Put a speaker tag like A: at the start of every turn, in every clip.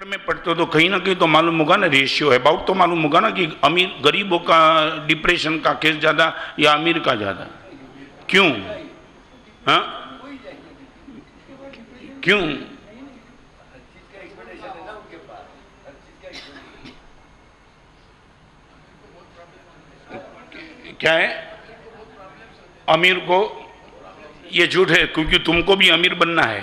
A: में पढ़ते हो तो कहीं ना कहीं तो मालूम होगा ना, रेशियो है अबाउट तो मालूम होगा ना कि अमीर गरीबों का डिप्रेशन का केस ज्यादा या अमीर का ज्यादा। क्यों? हाँ क्यों? क्या है? अमीर को ये झूठ है, क्योंकि तुमको भी अमीर बनना है।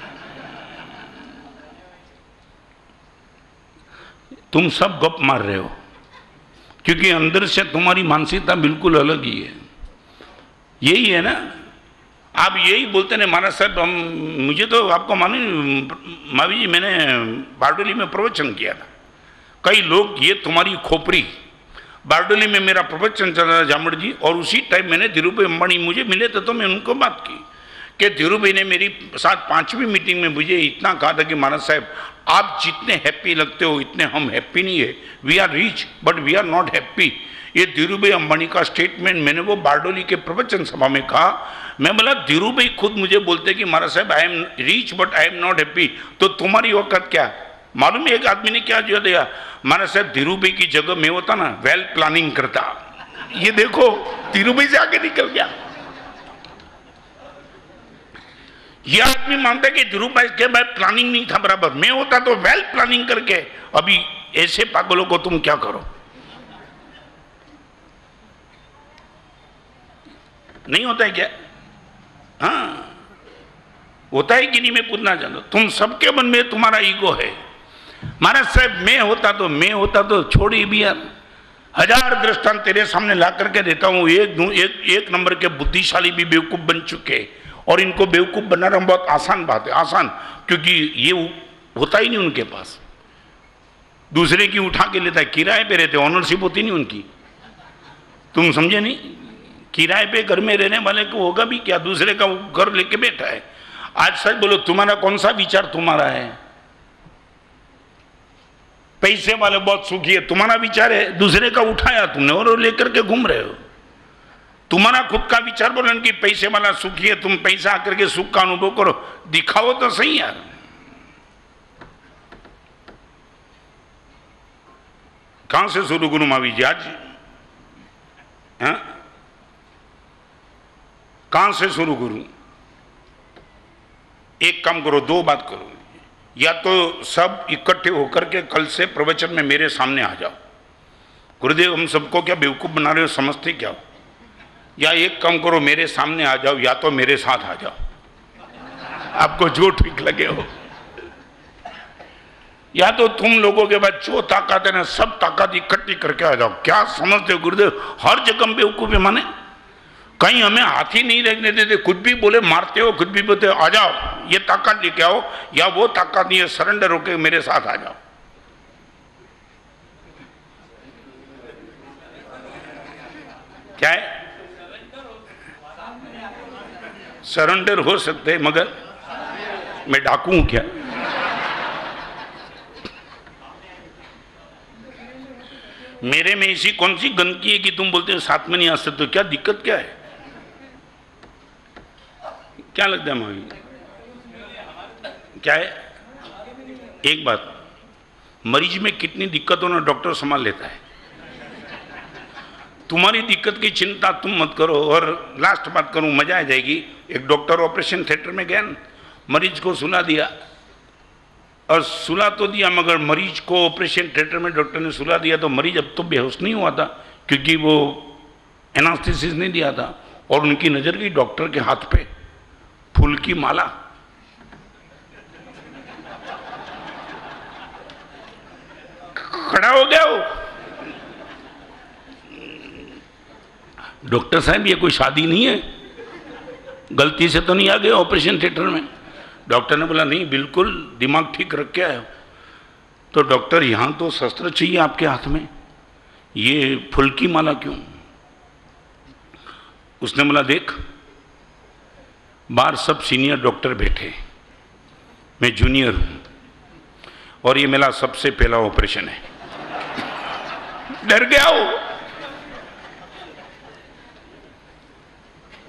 A: तुम सब गप मार रहे हो, क्योंकि अंदर से तुम्हारी मानसिकता बिल्कुल अलग ही है। यही है ना, आप यही बोलते हैं महाराज साहब हम, मुझे तो आपको मालूम मावी जी, मैंने बारडोली में प्रवचन किया था। कई लोग ये तुम्हारी खोपड़ी, बारडोली में मेरा प्रवचन चल रहा जामड़ जी, और उसी टाइम मैंने धीरूभाई अंबानी मुझे मिले थे, तो मैं उनको बात की कि धीरूभाई ने मेरी साथ 5वीं मीटिंग में मुझे इतना कहा था कि महाराज साहब आप जितने हैप्पी लगते हो इतने हम हैप्पी नहीं है, we are rich but we are not happy. ये धीरूभाई अंबानी का स्टेटमेंट मैंने वो बारडोली के प्रवचन सभा में कहा। मैं बोला धीरूभाई खुद मुझे बोलते कि महाराज साहब I am rich but I am not happy, तो तुम्हारी वक्त क्या? मालूम है एक आदमी ने क्या जो दिया, महाराज साहब धीरूभाई की जगह में होता ना वेल प्लानिंग करता। ये देखो धीरूभाई से आगे निकल गया। ये आदमी मानता है कि धीरूभाई के भाई प्लानिंग नहीं था बराबर, मैं होता तो वेल प्लानिंग करके। अभी ऐसे पागलों को तुम क्या करो? नहीं होता है क्या? हाँ होता है कि नहीं, मैं पूछना चाहता हूं। तुम सबके मन में तुम्हारा ईगो है। महाराज साहब मैं होता तो छोड़ी भी यार, 1000 दृष्टांत तेरे सामने ला करके देता हूं। एक नंबर के बुद्धिशाली भी बेवकूफ बन चुके, और इनको बेवकूफ बनाना बहुत आसान बात है, आसान, क्योंकि ये होता ही नहीं उनके पास। दूसरे की उठा के लेता है, किराए पे रहते, ऑनरशिप होती नहीं उनकी। तुम समझे नहीं? किराए पे घर में रहने वाले को होगा भी क्या, दूसरे का घर लेके बैठा है। आज सच बोलो, तुम्हारा कौन सा विचार तुम्हारा है? पैसे वाले बहुत सुखी है, तुम्हारा विचार है दूसरे का उठाया तुमने और लेकर के घूम रहे हो। तुम्हारा खुद का विचार बोलन कि पैसे वाला सुखी है, तुम पैसा आकर के सुख का अनुभव करो, दिखाओ तो सही यार। कहां से शुरू करूं मावी जी आज? कहां से शुरू करूं? एक काम करो, 2 बात करो, या तो सब इकट्ठे होकर के कल से प्रवचन में मेरे सामने आ जाओ। गुरुदेव हम सबको क्या बेवकूफ बना रहे हो, समझते क्या हो? या एक काम करो, मेरे सामने आ जाओ, या तो मेरे साथ आ जाओ, आपको जो ठीक लगे हो। या तो तुम लोगों के बाद जो ताकत है ना, सब ताकत इकट्ठी करके आ जाओ। क्या समझते हो गुरुदेव? हर जगह बेवकूफी माने, कहीं हमें हाथ ही नहीं रखने देते, कुछ भी बोले मारते हो, कुछ भी बोलते हो। आ जाओ, ये ताकत लेके आओ, या वो ताकत नहीं है, सरेंडर होके मेरे साथ आ जाओ। क्या है? सरेंडर हो सकते, मगर मैं डाकू हूं क्या? मेरे में ऐसी कौन सी गंदगी है कि तुम बोलते हो साथ में नहीं आ सकते? क्या दिक्कत क्या है? क्या लगता है मावी? क्या है? एक बात, मरीज में कितनी दिक्कत हो ना डॉक्टर संभाल लेता है। तुम्हारी दिक्कत की चिंता तुम मत करो। और लास्ट बात करूं, मजा आ जाएगी। एक डॉक्टर ऑपरेशन थिएटर में गया, मरीज को सुला दिया, और सुला तो दिया, मगर मरीज को ऑपरेशन थिएटर में डॉक्टर ने सुला दिया तो मरीज अब तो बेहोश नहीं हुआ था, क्योंकि वो एनास्थेसिस नहीं दिया था। और उनकी नजर गई डॉक्टर के हाथ पे फूल की माला। खड़ा हो गया वो। डॉक्टर साहब ये कोई शादी नहीं है, गलती से तो नहीं आ गए ऑपरेशन थिएटर में? डॉक्टर ने बोला नहीं, बिल्कुल दिमाग ठीक रख के आए हो। तो डॉक्टर यहां तो शस्त्र चाहिए आपके हाथ में, ये फूल की माला क्यों? उसने बोला देख, बाहर सब सीनियर डॉक्टर बैठे, मैं जूनियर हूं, और ये मेरा सबसे पहला ऑपरेशन है। डर गया वो।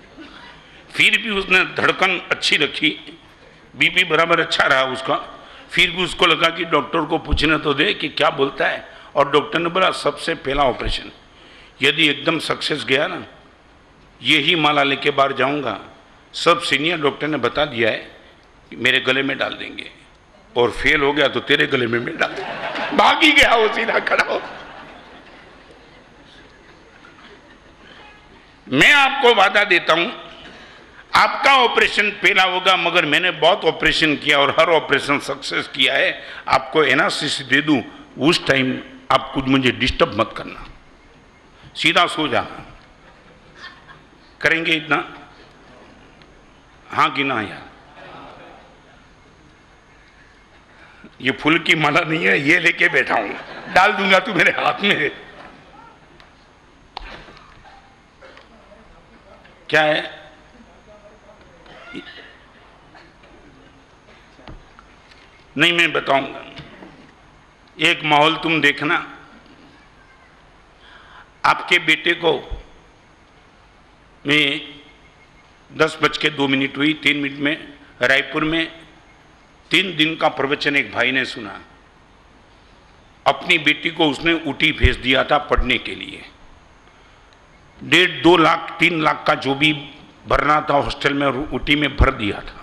A: फिर भी उसने धड़कन अच्छी रखी, बीपी बराबर अच्छा रहा उसका। फिर भी उसको लगा कि डॉक्टर को पूछने तो दे कि क्या बोलता है, और डॉक्टर ने बोला सबसे पहला ऑपरेशन, यदि एकदम सक्सेस गया ना, यही माला लेके बाहर जाऊंगा, सब सीनियर डॉक्टर ने बता दिया है कि मेरे गले में डाल देंगे, और फेल हो गया तो तेरे गले में मैं डाल दूंगा। भाग ही गया वो, सीधा खड़ा हो। मैं आपको वादा देता हूं, आपका ऑपरेशन पहला होगा, मगर मैंने बहुत ऑपरेशन किया और हर ऑपरेशन सक्सेस किया है। आपको एनालिसिस दे दूं, उस टाइम आप कुछ मुझे डिस्टर्ब मत करना, सीधा सो जाना। करेंगे इतना? हाँ कि ना यार? ये फूल की माला नहीं है, ये लेके बैठा हूं, डाल दूंगा तू मेरे हाथ में। क्या है? नहीं, मैं बताऊंगा। एक माहौल तुम देखना, आपके बेटे को मैं 10:02 हुई 3 मिनट में रायपुर में 3 दिन का प्रवचन एक भाई ने सुना। अपनी बेटी को उसने ऊटी भेज दिया था पढ़ने के लिए। 1.5-2 लाख 3 लाख का जो भी भरना था हॉस्टल में ऊटी में भर दिया था।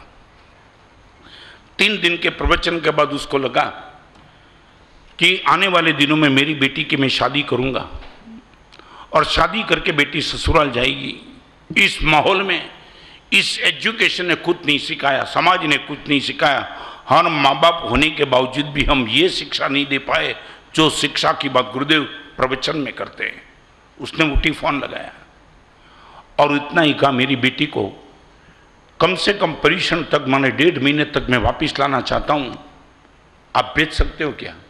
A: 3 दिन के प्रवचन के बाद उसको लगा कि आने वाले दिनों में मेरी बेटी की मैं शादी करूंगा और शादी करके बेटी ससुराल जाएगी। इस माहौल में इस एजुकेशन ने कुछ नहीं सिखाया, समाज ने कुछ नहीं सिखाया। हर माँ बाप होने के बावजूद भी हम ये शिक्षा नहीं दे पाए जो शिक्षा की बात गुरुदेव प्रवचन में करते हैं। उसने ऊटी फोन लगाया और इतना ही कहा, मेरी बेटी को कम से कम परीक्षण तक, माने 1.5 महीने तक मैं वापिस लाना चाहता हूं, आप भेज सकते हो क्या?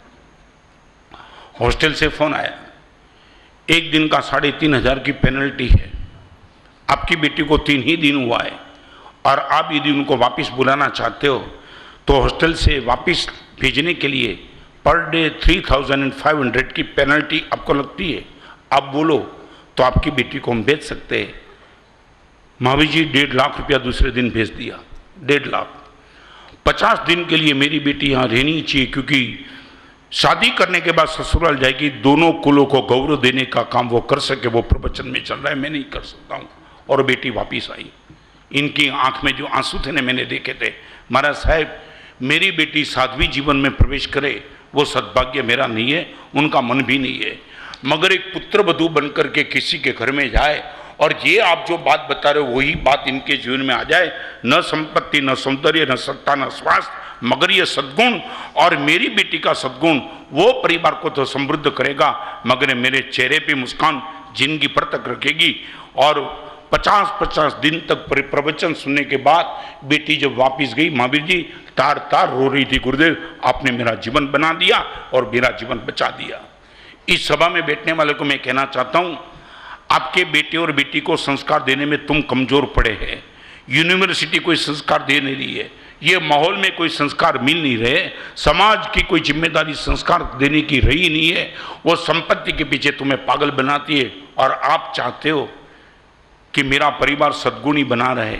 A: हॉस्टल से फोन आया, 1 दिन का 3,500 की पेनल्टी है, आपकी बेटी को 3 ही दिन हुआ है और आप यदि उनको वापस बुलाना चाहते हो तो हॉस्टल से वापस भेजने के लिए पर डे 3,500 की पेनल्टी आपको लगती है। आप बोलो तो आपकी बेटी को हम भेज सकते हैं। महावीर जी 1.5 लाख रुपया दूसरे दिन भेज दिया। 1.5 लाख 50 दिन के लिए मेरी बेटी यहाँ रहनी चाहिए, क्योंकि शादी करने के बाद ससुराल जाएगी। दोनों कुलों को गौरव देने का काम वो कर सके, वो प्रवचन में चल रहा है, मैं नहीं कर सकता हूँ। और बेटी वापिस आई। इनकी आंख में जो आंसू थे ना, मैंने देखे थे। महाराज साहब, मेरी बेटी साध्वी जीवन में प्रवेश करे वो सद्भाग्य मेरा नहीं है, उनका मन भी नहीं है, मगर एक पुत्र वधू बनकर के किसी के घर में जाए और ये आप जो बात बता रहे हो वही बात इनके जीवन में आ जाए, न संपत्ति, न सौंदर्य, न सत्ता, न स्वास्थ्य, मगर ये सद्गुण, और मेरी बेटी का सद्गुण वो परिवार को तो समृद्ध करेगा, मगर मेरे चेहरे पे मुस्कान जिंदगी भर तक रखेगी। और 50-50 दिन तक प्रवचन सुनने के बाद बेटी जब वापस गई, महावीर जी तार तार रो रही थी, गुरुदेव आपने मेरा जीवन बना दिया और मेरा जीवन बचा दिया। इस सभा में बैठने वाले को मैं कहना चाहता हूं, आपके बेटे और बेटी को संस्कार देने में तुम कमजोर पड़े हैं। यूनिवर्सिटी कोई संस्कार दे नहीं रही है, ये माहौल में कोई संस्कार मिल नहीं रहे, समाज की कोई जिम्मेदारी संस्कार देने की रही नहीं है, वो संपत्ति के पीछे तुम्हें पागल बनाती है। और आप चाहते हो कि मेरा परिवार सद्गुणी बना रहे,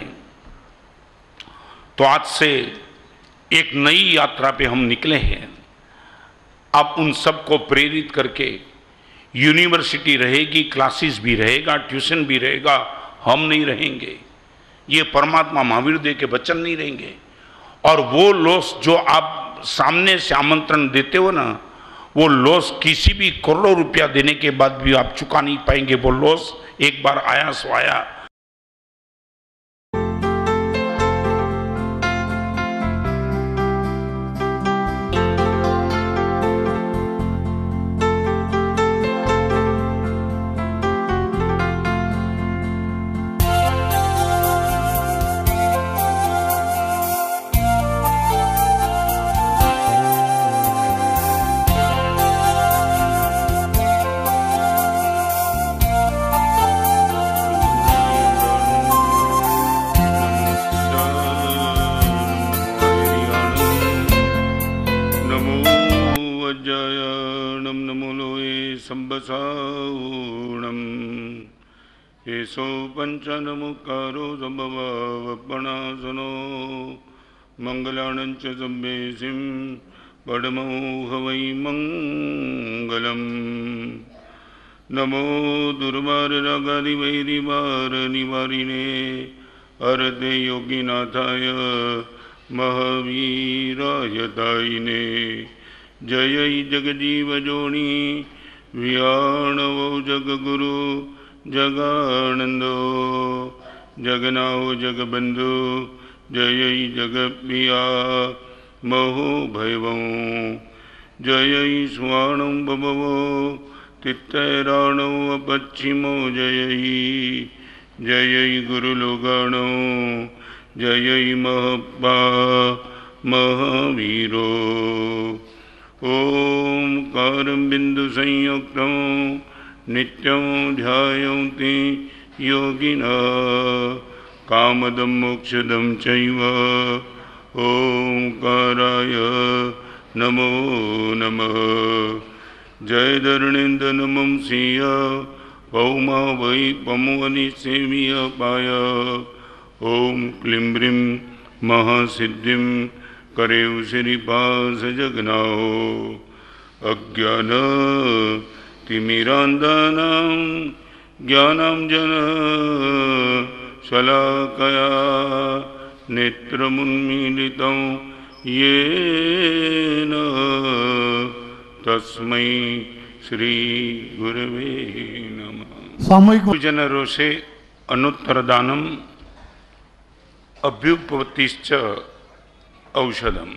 A: तो आज से एक नई यात्रा पे हम निकले हैं। अब उन सबको प्रेरित करके यूनिवर्सिटी रहेगी, क्लासेस भी रहेगा, ट्यूशन भी रहेगा, हम नहीं रहेंगे, ये परमात्मा महावीर देव के वचन नहीं रहेंगे। और वो लॉस जो आप सामने से आमंत्रण देते हो ना, वो लॉस किसी भी करोड़ों रुपया देने के बाद भी आप चुका नहीं पाएंगे। वो लॉस एक बार आया सो आया।
B: पंचनमुकारो संभवावपणासनो
A: मंगलानं च सम्मेसिं पडमो हवै मंगलम्। नमो दुर्वाररागादिवैरिवारनिवारिणे हरते योगिनाथाय महावीराय दायिने। जय जगजीवजोनि व्याणवो जगगुरु जगानंदो जगनाओ जगबंधु जय जगप्रिया महो भैवं। जय स्वाणं बभवो तित्तैराणो अपच्छिमो जय जय गुरुलोगाणो जय महब्बा महावीरो। ओम कारं बिंदु संयुक्तं नित्यं ध्यायन्ति योगिनः कामदं मोक्षदं चैव। ओंकाराय नमो नमः। जय धरणेन्द्र नमं सिंह पौमा वै पमुवनि सेविय पाय। ओम क्लीं ब्रीं महासिद्धिं करेव श्रीपास जगनाओ। अज्ञान तिमिरान्धनां ज्ञानाञ्जन शलाकया नेत्रमुन्मीलितं येन तस्मै श्री गुरवे नमः।
B: सामूहिक
A: जनरों से अनुत्तरदानम अभ्युपत्तिश्च औषधम।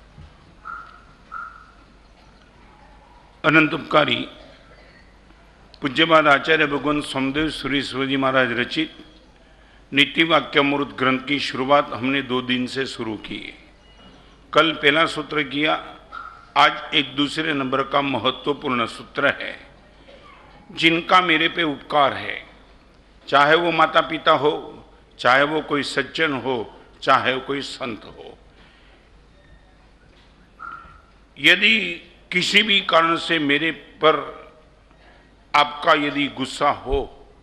A: अनंत उपकारी पूज्यपाद आचार्य भगवान सोमदेव सूरी शिवजी महाराज रचित नीति वाक्यामृत ग्रंथ की शुरुआत हमने 2 दिन से शुरू की। कल पहला सूत्र किया, आज एक दूसरे नंबर का महत्वपूर्ण सूत्र है। जिनका मेरे पे उपकार है, चाहे वो माता पिता हो, चाहे वो कोई सज्जन हो, चाहे वो कोई संत हो, यदि किसी भी कारण से मेरे पर आपका यदि गुस्सा हो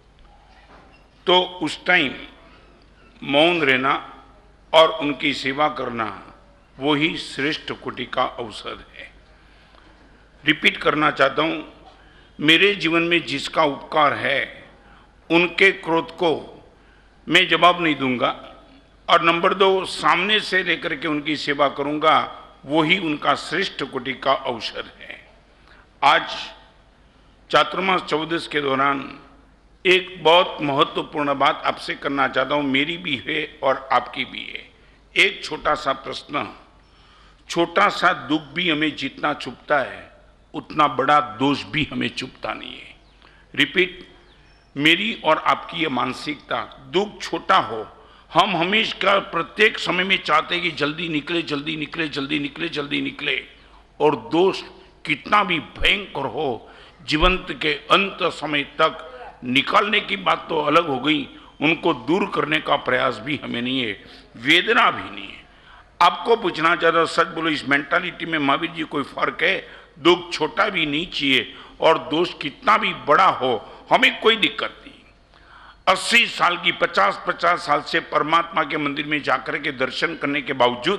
A: तो उस टाइम मौन रहना और उनकी सेवा करना वो ही श्रेष्ठ कोटि का अवसर है। रिपीट करना चाहता हूं, मेरे जीवन में जिसका उपकार है उनके क्रोध को मैं जवाब नहीं दूंगा, और नंबर 2 सामने से लेकर के उनकी सेवा करूंगा, वो ही उनका श्रेष्ठ कोटि का अवसर है। आज चातुर्मास 14 के दौरान एक बहुत महत्वपूर्ण बात आपसे करना चाहता हूं, मेरी भी है और आपकी भी है। एक छोटा सा प्रश्न, छोटा सा दुख भी हमें जितना चुभता है उतना बड़ा दोष भी हमें चुभता नहीं है। रिपीट, मेरी और आपकी ये मानसिकता, दुख छोटा हो, हम हमेशा प्रत्येक समय में चाहते हैं कि जल्दी निकले जल्दी निकले जल्दी निकले जल्दी निकले, और दोष कितना भी भयंकर हो जीवंत के अंत समय तक निकालने की बात तो अलग हो गई, उनको दूर करने का प्रयास भी हमें नहीं है, वेदना भी नहीं है। आपको पूछना चाहता हूं, सच बोलो, इस मेंटालिटी में महावीर जी कोई फर्क है? दुख छोटा भी नहीं चाहिए और दोष कितना भी बड़ा हो हमें कोई दिक्कत नहीं। 80 साल की 50-50 साल से परमात्मा के मंदिर में जाकर के दर्शन करने के बावजूद,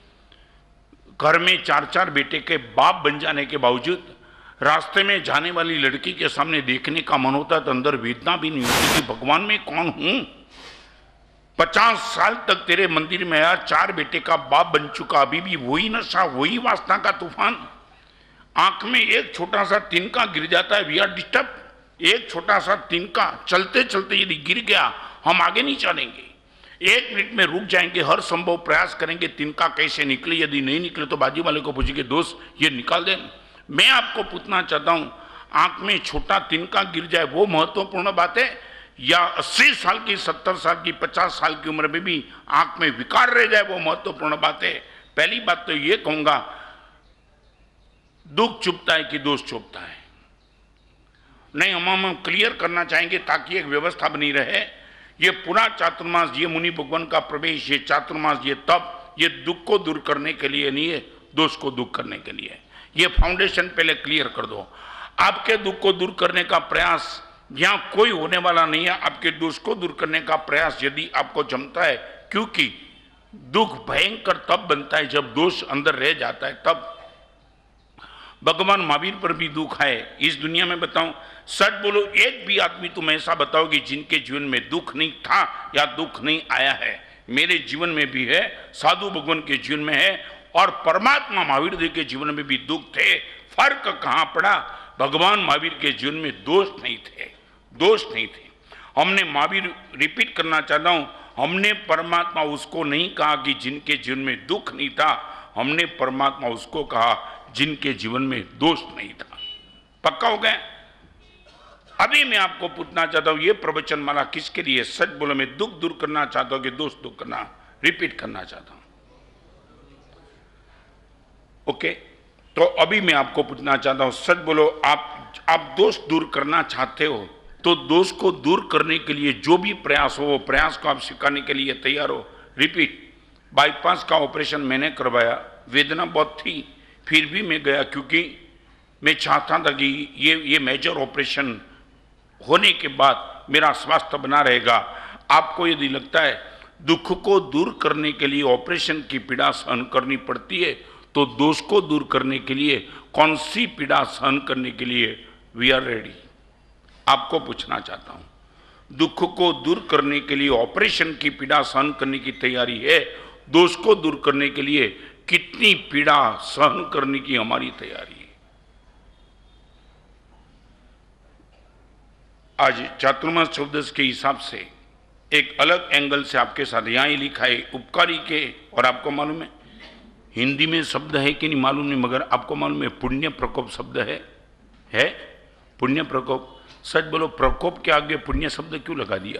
A: घर में 4-4 बेटे के बाप बन जाने के बावजूद, रास्ते में जाने वाली लड़की के सामने देखने का मन होता तो अंदर वेदना भी नहीं होती कि भगवान मैं कौन हूं। 50 साल तक तेरे मंदिर में आया, 4 बेटे का बाप बन चुका, अभी भी वही नशा, वही वासना का तूफान। आंख में एक छोटा सा तिनका गिर जाता है, वी आर डिस्टर्ब। एक छोटा सा तिनका चलते चलते यदि गिर गया हम आगे नहीं चलेंगे, 1 मिनट में रुक जाएंगे, हर संभव प्रयास करेंगे तिनका कैसे निकले, यदि नहीं निकले तो बाजू वाले को पूछेंगे दोस्त ये निकाल दे। मैं आपको पूछना चाहता हूं, आंख में छोटा तिनका गिर जाए वो महत्वपूर्ण बात है, या 80 साल की, 70 साल की, 50 साल की उम्र में भी आंख में विकार रह जाए वो महत्वपूर्ण बात है? पहली बात तो ये कहूंगा, दुख चुभता है कि दोष चुभता है? नहीं, हम क्लियर करना चाहेंगे ताकि एक व्यवस्था बनी रहे। ये पूरा चातुर्मास, ये मुनि भगवान का प्रवेश, ये चातुर्मास, ये तप, ये दुख को दूर करने के लिए नहीं है, दोष को दूर करने के लिए। ये फाउंडेशन पहले क्लियर कर दो। आपके दुख को दूर करने का प्रयास यहां कोई होने वाला नहीं है। आपके दोष को दूर करने का प्रयास यदि आपको जमता है, क्योंकि दुख भयंकर तब बनता है जब दोष अंदर रह जाता है, तब। भगवान महावीर पर भी दुख है इस दुनिया में। बताऊं, सच बोलो, एक भी आदमी तुम ऐसा बताओ कि जिनके जीवन में दुख नहीं था या दुख नहीं आया है। मेरे जीवन में भी है, साधु भगवान के जीवन में है, और परमात्मा महावीर देव के जीवन में भी दुख थे। फर्क कहां पड़ा? भगवान महावीर के जीवन में दोष नहीं थे, दोष नहीं थे। हमने महावीर, रिपीट करना चाहता हूं, हमने परमात्मा उसको नहीं कहा कि जिनके जीवन में दुख नहीं था, हमने परमात्मा उसको कहा जिनके जीवन में दोष नहीं था। पक्का हो गया? अभी मैं आपको पूछना चाहता हूं, ये प्रवचन माला किसके लिए? सच बोलो, मैं दुख दूर करना चाहता हूं कि दोष दूर करना? रिपीट करना चाहता हूं। ओके, तो अभी मैं आपको पूछना चाहता हूं, सच बोलो, आप दोष दूर करना चाहते हो तो दोष को दूर करने के लिए जो भी प्रयास हो, वो प्रयास को आप स्वीकारने के लिए तैयार हो? रिपीट। बाईपास का ऑपरेशन मैंने करवाया, वेदना बहुत थी, फिर भी मैं गया, क्योंकि मैं चाहता था कि ये मेजर ऑपरेशन होने के बाद मेरा स्वास्थ्य बना रहेगा। आपको यदि लगता है दुख को दूर करने के लिए ऑपरेशन की पीड़ा सहन करनी पड़ती है, तो दोष को दूर करने के लिए कौन सी पीड़ा सहन करने के लिए वी आर रेडी? आपको पूछना चाहता हूं, दुख को दूर करने के लिए ऑपरेशन की पीड़ा सहन करने की तैयारी है, दोष को दूर करने के लिए कितनी पीड़ा सहन करने की हमारी तैयारी है? आज चातुर्मास चौदस के हिसाब से एक अलग एंगल से आपके साथ यहां ही लिखा है उपकारी के, और आपको मालूम है हिंदी में शब्द है कि नहीं मालूम नहीं, मगर आपको मालूम है पुण्य प्रकोप शब्द है पुण्य प्रकोप। सच बोलो, प्रकोप के आगे पुण्य शब्द क्यों लगा दिया?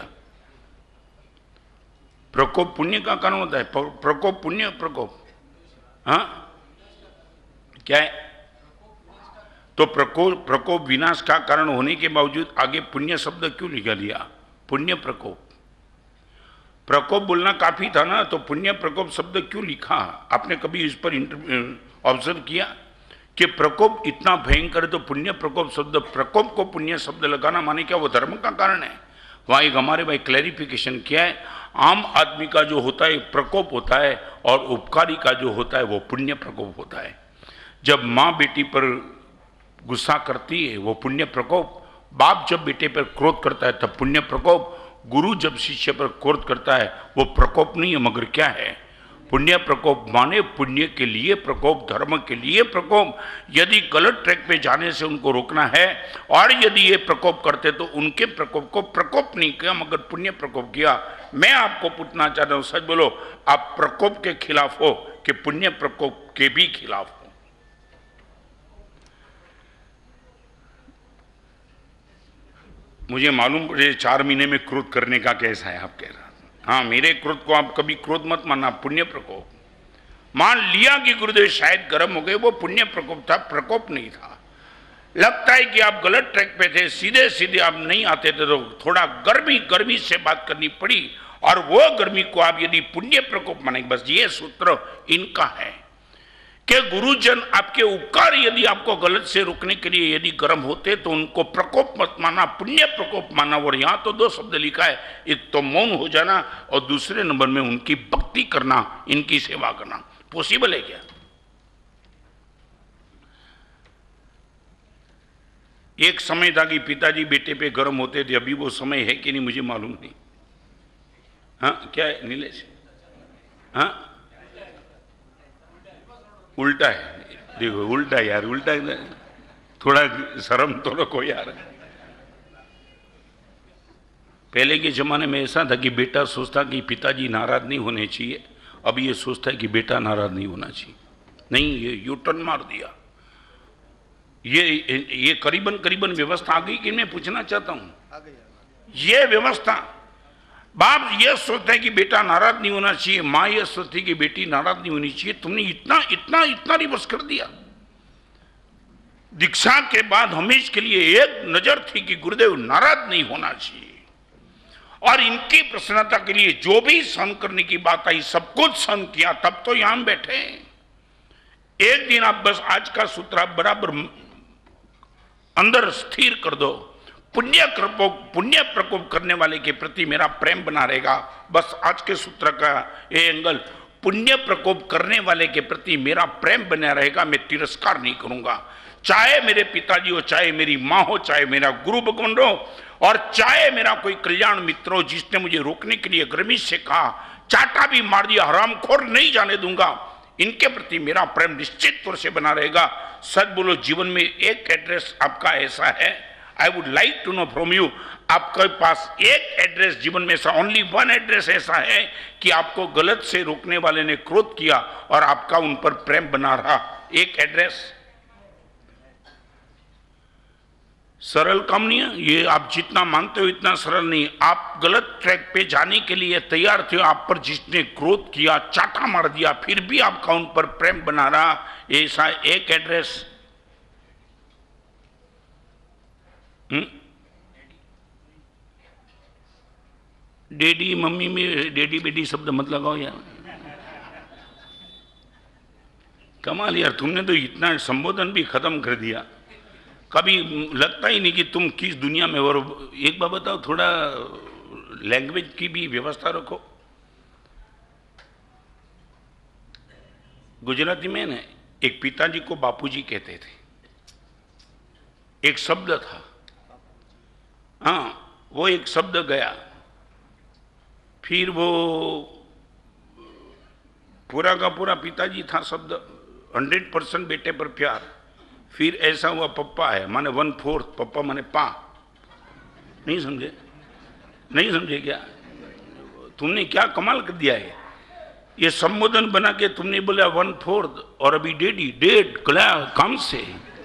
A: प्रकोप पुण्य का कारण होता है, प्रकोप पुण्य प्रकोप, हाँ क्या है? तो प्रकोप विनाश का कारण होने के बावजूद आगे पुण्य शब्द क्यों लिखा दिया? पुण्य प्रकोप, प्रकोप बोलना काफी था ना, तो पुण्य प्रकोप शब्द क्यों लिखा? आपने कभी इस पर ऑब्जर्व किया कि प्रकोप इतना भयंकर है, तो पुण्य प्रकोप शब्द, प्रकोप को पुण्य शब्द लगाना माने क्या वो धर्म का कारण है? वहां एक हमारे भाई क्लैरिफिकेशन किया है, आम आदमी का जो होता है प्रकोप होता है, और उपकारी का जो होता है वो पुण्य प्रकोप होता है। जब माँ बेटी पर गुस्सा करती है वो पुण्य प्रकोप, बाप जब बेटे पर क्रोध करता है तब पुण्य प्रकोप, गुरु जब शिष्य पर क्रोध करता है वो प्रकोप नहीं है, मगर क्या है? पुण्य प्रकोप। माने पुण्य के लिए प्रकोप, धर्म के लिए प्रकोप। यदि गलत ट्रैक पे जाने से उनको रोकना है, और यदि ये प्रकोप करते तो उनके प्रकोप को प्रकोप नहीं किया मगर पुण्य प्रकोप किया। मैं आपको पूछना चाहता हूं, सच बोलो, आप प्रकोप के खिलाफ हो कि पुण्य प्रकोप के भी खिलाफ हो? मुझे मालूम पड़े 4 महीने में क्रोध करने का कैसा है, आप कह रहे हैं। हाँ, मेरे क्रोध को आप कभी क्रोध मत मानना, पुण्य प्रकोप। मान लिया कि गुरुदेव शायद गर्म हो गए, वो पुण्य प्रकोप था, प्रकोप नहीं था। लगता है कि आप गलत ट्रैक पे थे, सीधे सीधे आप नहीं आते थे, तो थोड़ा गर्मी से बात करनी पड़ी, और वो गर्मी को आप यदि पुण्य प्रकोप मानेंगे, बस ये सूत्र इनका है कि गुरुजन आपके उपकार यदि आपको गलत से रोकने के लिए यदि गर्म होते तो उनको प्रकोप मत माना, पुण्य प्रकोप माना। और यहां तो 2 शब्द लिखा है, एक तो मौन हो जाना और दूसरे नंबर में उनकी भक्ति करना, इनकी सेवा करना। पॉसिबल है क्या? एक समय था कि पिताजी बेटे पे गर्म होते थे, अभी वो समय है कि नहीं मुझे मालूम नहीं। हाँ, क्या है नीलेश? हाँ, उल्टा है, देखो उल्टा यार, उल्टा थोड़ा शर्म तो रखो यार। पहले के जमाने में ऐसा था कि बेटा सोचता कि पिताजी नाराज नहीं होने चाहिए, अब ये सोचता है कि बेटा नाराज नहीं होना चाहिए। नहीं, ये यू टर्न मार दिया। ये करीबन व्यवस्था आ गई कि मैं पूछना चाहता हूं, ये व्यवस्था, बाप ये सोचता है कि बेटा नाराज नहीं होना चाहिए, माँ ये सोचती कि बेटी नाराज नहीं होनी चाहिए। तुमने इतना इतना इतना रिवर्स कर दिया। दीक्षा के बाद हमेशा के लिए एक नजर थी कि गुरुदेव नाराज नहीं होना चाहिए, और इनकी प्रसन्नता के लिए जो भी सहन करने की बात आई सब कुछ सहन किया, तब तो यहां बैठे। एक दिन आप बस आज का सूत्र आप बराबर अंदर स्थिर कर दो, पुण्य प्रकोप करने वाले के प्रति मेरा प्रेम बना रहेगा। बस आज के सूत्र का ये एंगल, पुण्य प्रकोप करने वाले के प्रति मेरा प्रेम बना रहेगा, मैं तिरस्कार नहीं करूंगा। चाहे मेरे पिताजी हो, चाहे मेरी माँ हो, चाहे मेरा गुरु भगवान हो, और चाहे मेरा कोई कल्याण मित्र हो जिसने मुझे रोकने के लिए गर्मी से कहा, चाटा भी मार दिया, हरामखोर नहीं जाने दूंगा। इनके प्रति मेरा प्रेम निश्चित तौर से बना रहेगा। सच बोलो, जीवन में एक एड्रेस आपका ऐसा है, I would like to know from you, आपके पास एक एड्रेस जीवन में ऐसा, ओनली वन एड्रेस ऐसा है कि आपको गलत से रोकने वाले ने क्रोध किया और आपका उन पर प्रेम बना रहा। एक एड्रेस, सरल काम नहीं है ये, आप जितना मानते हो इतना सरल नहीं। आप गलत ट्रैक पे जाने के लिए तैयार थे, आप पर जिसने क्रोध किया, चाटा मार दिया, फिर भी आपका उन पर प्रेम बना रहा, ऐसा एक एड्रेस। डैडी मम्मी में डैडी बेटी शब्द मत लगाओ यार, कमाल यार, तुमने तो इतना संबोधन भी खत्म कर दिया, कभी लगता ही नहीं कि तुम किस दुनिया में। और एक बात बताओ, थोड़ा लैंग्वेज की भी व्यवस्था रखो। गुजराती में ना एक पिताजी को बापूजी कहते थे, एक शब्द था, हाँ वो एक शब्द गया, फिर वो पूरा का पूरा पिताजी था शब्द, 100% बेटे पर प्यार। फिर ऐसा हुआ पप्पा है माने 1/4, पप्पा माने पा। नहीं समझे? नहीं समझे क्या? तुमने क्या कमाल कर दिया है, ये संबोधन बना के तुमने बोला 1/4 और अभी डेडी डेड कला काम से।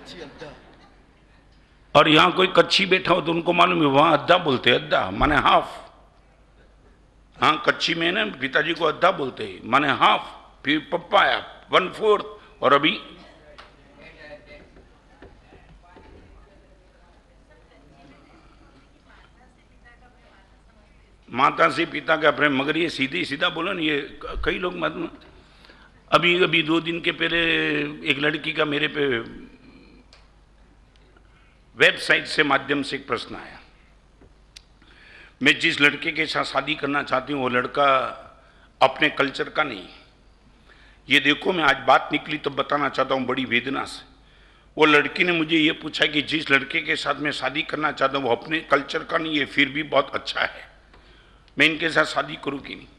A: और यहाँ कोई कच्ची बैठा हो तो उनको मालूम है वहां अद्धा बोलते, अद्धा माने हाफ। हाँ कच्ची में ना पिताजी को अद्धा बोलते हैं माने हाफ। फिर पप्पा आया 1/4 और अभी माता से पिता का प्रेम। मगर ये सीधे सीधा बोलो ना, ये कई लोग मत। अभी 2 दिन के पहले एक लड़की का मेरे पे वेबसाइट से माध्यम से एक प्रश्न आया, मैं जिस लड़के के साथ शादी करना चाहती हूँ वो लड़का अपने कल्चर का नहीं। ये देखो मैं आज बात निकली तो बताना चाहता हूँ बड़ी वेदना से। वो लड़की ने मुझे ये पूछा कि जिस लड़के के साथ मैं शादी करना चाहता हूँ वो अपने कल्चर का नहीं है, फिर भी बहुत अच्छा है, मैं इनके साथ शादी करूँ कि नहीं।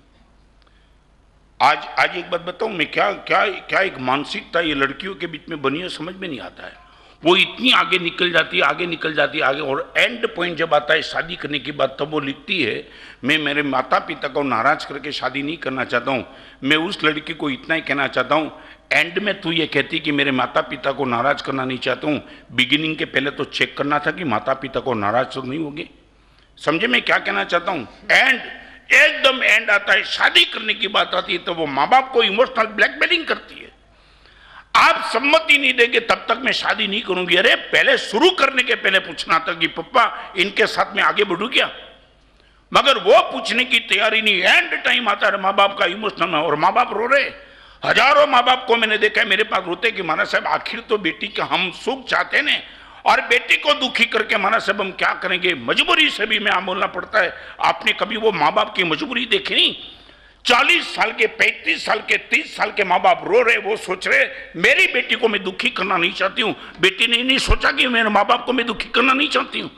A: आज एक बात बताऊँ मैं, क्या एक मानसिकता ये लड़कियों के बीच में बनी है, समझ में नहीं आता है। वो इतनी आगे निकल जाती है आगे, और एंड पॉइंट जब आता है शादी करने की बात, तब वो लिखती है मैं मेरे माता पिता को नाराज करके शादी नहीं करना चाहता हूँ। मैं उस लड़की को इतना ही कहना चाहता हूँ, एंड में तू ये कहती कि मेरे माता पिता को नाराज करना नहीं चाहता हूँ, बिगिनिंग के पहले तो चेक करना था कि माता पिता को नाराज तो नहीं होगे। समझे मैं क्या कहना चाहता हूँ? एंड एकदम एंड आता है, शादी करने की बात आती है तो वो माँ बाप को इमोशनल ब्लैकमेलिंग करती है। आप सम्मति नहीं देंगे तब तक मैं शादी नहीं करूंगी। अरे पहले शुरू करने के पहले पूछना था कि पप्पा इनके साथ में आगे बढ़ू क्या, मगर वो पूछने की तैयारी नहीं। एंड टाइम आता है माँ बाप का इमोशनल, और माँ बाप रो रहे। हजारों माँ बाप को मैंने देखा है मेरे पास रोते कि महाराज साहब आखिर तो बेटी का हम सुख चाहते हैं, और बेटी को दुखी करके महाराज साहब हम क्या करेंगे, मजबूरी से भी मैं बोलना पड़ता है। आपने कभी वो माँ बाप की मजबूरी देखी नहीं? 40 साल के, 35 साल के, 30 साल के माँ बाप रो रहे, वो सोच रहे मेरी बेटी को मैं दुखी करना नहीं चाहती हूँ। बेटी ने नहीं सोचा कि मेरे माँ बाप को मैं दुखी करना नहीं चाहती हूँ।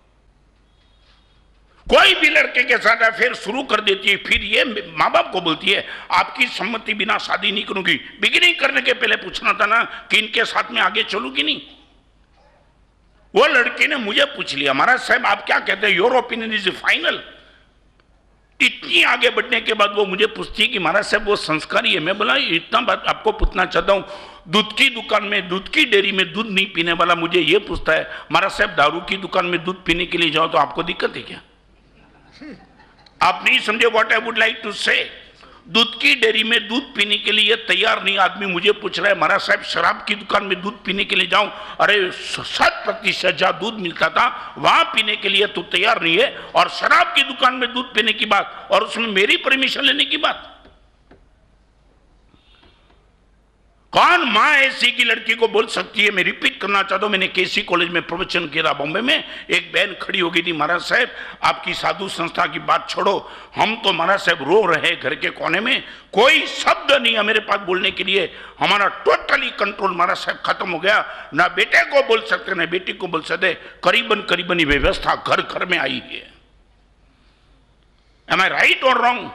A: कोई भी लड़के के साथ अफेयर शुरू कर देती है, फिर ये माँ बाप को बोलती है आपकी सम्मति बिना शादी नहीं करूंगी। बिगिनिंग करने के पहले पूछना था ना कि इनके साथ में आगे चलूंगी नहीं। वो लड़की ने मुझे पूछ लिया महाराज साहब आप क्या कहते हैं, योर ओपिनियन इज फाइनल। इतनी आगे बढ़ने के बाद वो मुझे पूछती है कि महाराज साहब वो संस्कारी है। मैं बोला इतना बात आपको पूछना चाहता हूँ, दूध की दुकान में, दूध की डेयरी में दूध नहीं पीने वाला मुझे ये पूछता है महाराज साहब दारू की दुकान में दूध पीने के लिए जाओ तो आपको दिक्कत है क्या? आप नहीं समझे what I would like to say. दूध की डेयरी में दूध पीने के लिए तैयार नहीं आदमी मुझे पूछ रहा है महाराज साहब शराब की दुकान में दूध पीने के लिए जाऊं। अरे 60% जहां दूध मिलता था वहां पीने के लिए तू तैयार नहीं है, और शराब की दुकान में दूध पीने की बात और उसमें मेरी परमिशन लेने की बात। कौन माँ ऐसी की लड़की को बोल सकती है? मैं रिपीट करना चाहता हूं, मैंने केसी कॉलेज में प्रवचन किया था बॉम्बे में। एक बहन खड़ी हो गई थी, महाराज साहब आपकी साधु संस्था की बात छोड़ो, हम तो महाराज साहब रो रहे घर के कोने में, कोई शब्द नहीं है मेरे पास बोलने के लिए, हमारा टोटली कंट्रोल महाराज साहब खत्म हो गया, ना बेटे को बोल सकते ना बेटी को बोल सकते, करीबन करीबन ये व्यवस्था घर घर में आई है। एम आई राइट और रॉन्ग?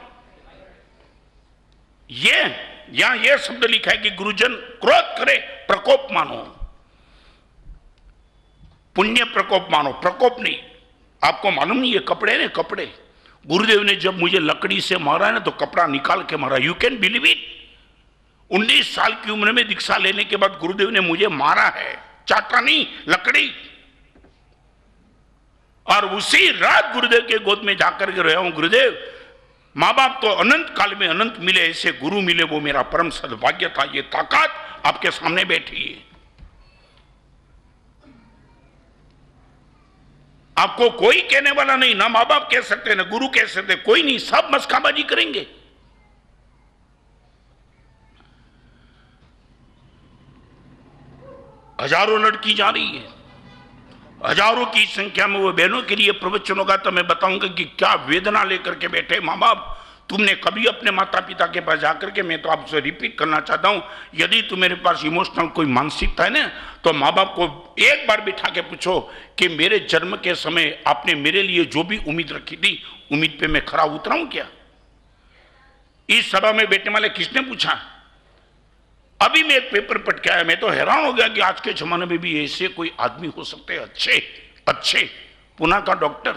A: यहां यह शब्द लिखा है कि गुरुजन क्रोध करे प्रकोप मानो, पुण्य प्रकोप मानो, प्रकोप नहीं। आपको मालूम नहीं, ये कपड़े ने कपड़े, गुरुदेव ने जब मुझे लकड़ी से मारा है ना तो कपड़ा निकाल के मारा। You can believe it? 19 साल की उम्र में दीक्षा लेने के बाद गुरुदेव ने मुझे मारा है, चाटा नहीं, लकड़ी। और उसी रात गुरुदेव के गोद में जाकर के रहा हूं, गुरुदेव माँ बाप तो अनंत काल में अनंत मिले, ऐसे गुरु मिले वो मेरा परम सद्भाग्य था, ये ताकत आपके सामने बैठी है। आपको कोई कहने वाला नहीं, ना माँ बाप कह सकते ना गुरु कह सकते, कोई नहीं, सब मस्काबाजी करेंगे। हजारों लड़की जा रही है, हजारों की संख्या में वो बहनों के लिए प्रवचन होगा, तो मैं बताऊंगा कि क्या वेदना लेकर के बैठे माँ बाप। तुमने कभी अपने माता पिता के पास जाकर के, मैं तो आपसे रिपीट करना चाहता हूं, यदि तुम्हारे पास इमोशनल कोई मानसिकता है ना, तो माँ बाप को एक बार बिठा के पूछो कि मेरे जन्म के समय आपने मेरे लिए जो भी उम्मीद रखी थी, उम्मीद पे मैं खरा उतरा हूं क्या? इस सभा में बैठने वाले किसने पूछा? अभी मैं एक पेपर पढ़ के आया, मैं तो हैरान हो गया कि आज के जमाने में भी ऐसे कोई आदमी हो सकते हैं, अच्छे अच्छे। पुणे का डॉक्टर,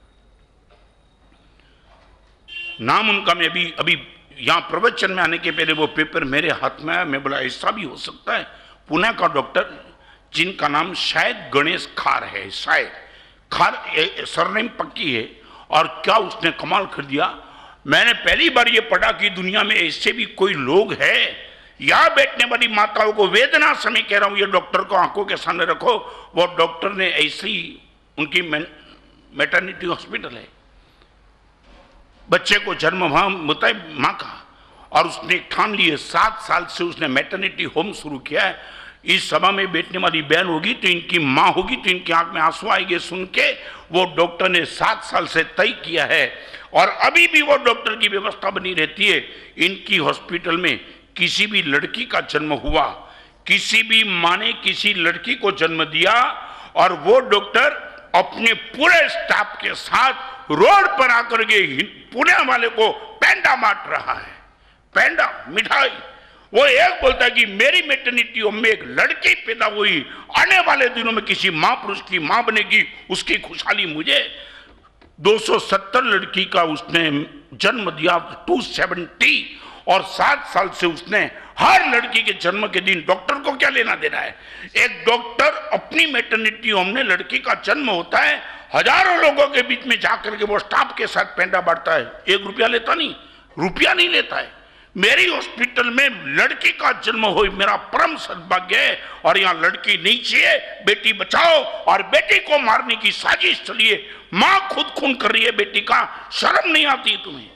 A: नाम उनका, मैं अभी यहां प्रवचन में आने के पहले वो पेपर मेरे हाथ में आया, मैं बोला ऐसा भी हो सकता है। पुणे का डॉक्टर जिनका नाम शायद गणेश खार है, शायद खार सरनेम पक्की है, और क्या उसने कमाल कर दिया। मैंने पहली बार ये पढ़ा कि दुनिया में ऐसे भी कोई लोग हैं। यहां बैठने वाली माताओं को वेदना समय कह रहा हूं, ये डॉक्टर को आंखों के सामने रखो। वो डॉक्टर ने ऐसी, उनकी मैटरनिटी हॉस्पिटल है, बच्चे को जन्म वहां होता है माँ का, और उसने ठान लिए 7 साल से उसने मैटरनिटी होम शुरू किया है। इस सभा में बैठने वाली बहन होगी तो इनकी माँ होगी तो इनकी आंख में आंसू आएंगे सुन के। वो डॉक्टर ने 7 साल से तय किया है, और अभी भी वो डॉक्टर की व्यवस्था बनी रहती है। इनकी हॉस्पिटल में किसी भी लड़की का जन्म हुआ, किसी भी माँ ने किसी लड़की को जन्म दिया, और वो डॉक्टर अपने पूरे स्टाफ के साथ रोड पर आकर के पुणे वाले को पेंडा बांट रहा है, पेंडा मिठाई। वो एक बोलता है कि मेरी मैटरनिटी होम में एक लड़की पैदा हुई, आने वाले दिनों में किसी महापुरुष की मां बनेगी, उसकी खुशहाली मुझे। 270 लड़की का उसने जन्म दिया, 270, और 7 साल से उसने हर लड़की के जन्म के दिन, डॉक्टर को क्या लेना देना है? एक डॉक्टर अपनी मैटरनिटी होम में लड़की का जन्म होता है, हजारों लोगों के बीच में जाकर के वो स्टाफ के साथ पेंडा बांटता है, 1 रुपया लेता नहीं, रुपया नहीं लेता है। मेरी हॉस्पिटल में लड़की का जन्म हो मेरा परम सद्भाग्य है, और यहां लड़की नहीं चाहिए, बेटी बचाओ, और बेटी को मारने की साजिश चली है। मां खुद खून कर रही है बेटी का, शर्म नहीं आती तुम्हें?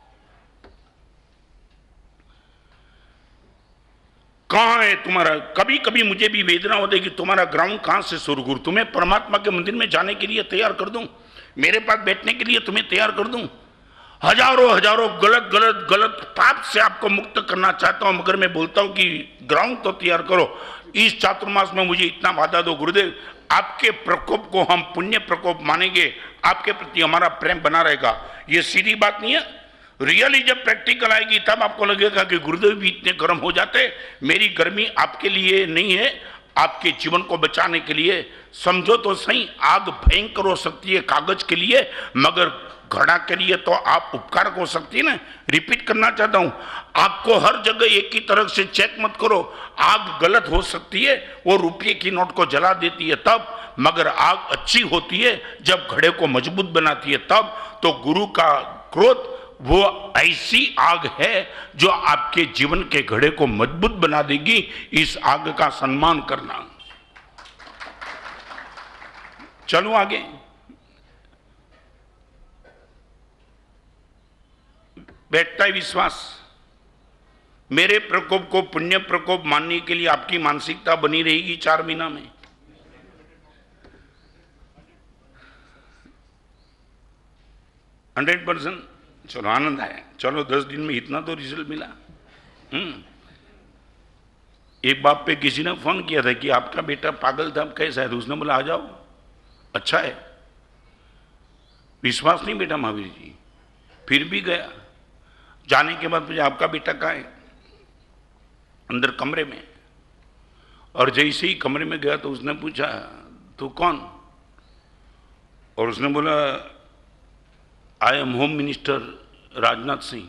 A: कहां है तुम्हारा? कभी कभी मुझे भी वेदना होती है कि तुम्हारा ग्राउंड कहां से शुरू करूं, तुम्हें परमात्मा के मंदिर में जाने के लिए तैयार कर दूं, मेरे पास बैठने के लिए तुम्हें तैयार कर दूं। हजारों हजारों गलत पाप से आपको मुक्त करना चाहता हूं, मगर मैं बोलता हूं कि ग्राउंड तो तैयार करो। इस चातुर्मास में मुझे इतना वादा दो गुरुदेव, आपके प्रकोप को हम पुण्य प्रकोप मानेंगे, आपके प्रति हमारा प्रेम बना रहेगा। ये सीधी बात नहीं है, रियली जब प्रैक्टिकल आएगी तब आपको लगेगा कि गुरुदेव भी इतने गर्म हो जाते। मेरी गर्मी आपके लिए नहीं है, आपके जीवन को बचाने के लिए। समझो तो सही, आग भयंकर हो सकती है कागज के लिए, मगर घड़ा के लिए तो आप उपकारक हो सकती है ना। रिपीट करना चाहता हूं, आग को हर जगह एक ही तरह से चेक मत करो। आग गलत हो सकती है, वो रुपये की नोट को जला देती है तब, मगर आग अच्छी होती है जब घड़े को मजबूत बनाती है तब। तो गुरु का क्रोध वो ऐसी आग है जो आपके जीवन के घड़े को मजबूत बना देगी। इस आग का सम्मान करना। चलो आगे। बैठता है विश्वास, मेरे प्रकोप को पुण्य प्रकोप मानने के लिए आपकी मानसिकता बनी रहेगी 4 महीना में? हंड्रेड %। चलो आनंद आया, चलो 10 दिन में इतना तो रिजल्ट मिला। एक बाप पे किसी ने फोन किया था कि आपका बेटा पागल था, कैसा है? तो उसने बोला आ जाओ, अच्छा है। विश्वास नहीं बेटा महावीर जी, फिर भी गया। जाने के बाद मुझे आपका बेटा कहाँ है? अंदर कमरे में। और जैसे ही कमरे में गया तो उसने पूछा तू कौन? और उसने बोला I am home minister Rajnath Singh.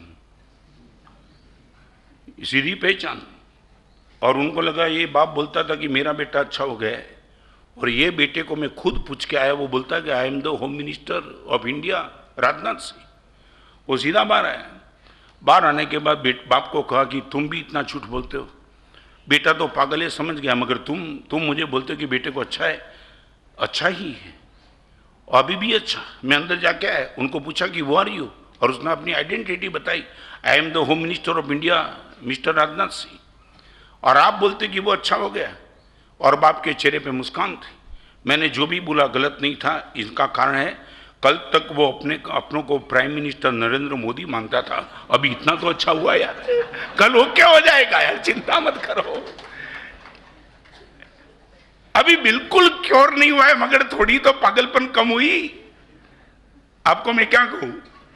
A: सीधी पहचान। और उनको लगा ये बाप बोलता था कि मेरा बेटा अच्छा हो गया है, और ये बेटे को मैं खुद पूछ के आया, वो बोलता है कि I am the home minister of India Rajnath Singh. वो सीधा बाहर आया। बाहर आने के बाद बाप को कहा कि तुम भी इतना झूठ बोलते हो, बेटा तो पागल है समझ गया, मगर तुम मुझे बोलते हो कि बेटे को अच्छा है। अच्छा ही है, और अभी भी अच्छा। मैं अंदर जाके आया, उनको पूछा कि वो आर यू, और उसने अपनी आइडेंटिटी बताई, I am the home minister of India mister Rajnath Singh. और आप बोलते कि वो अच्छा हो गया, और बाप के चेहरे पे मुस्कान थी। मैंने जो भी बोला गलत नहीं था। इसका कारण है कल तक वो अपनों को प्राइम मिनिस्टर नरेंद्र मोदी मानता था, अभी इतना तो अच्छा हुआ यार, कल वो क्या हो जाएगा यार, चिंता मत करो। अभी बिल्कुल क्योर नहीं हुआ है, मगर थोड़ी तो पागलपन कम हुई। आपको मैं क्या कहूं?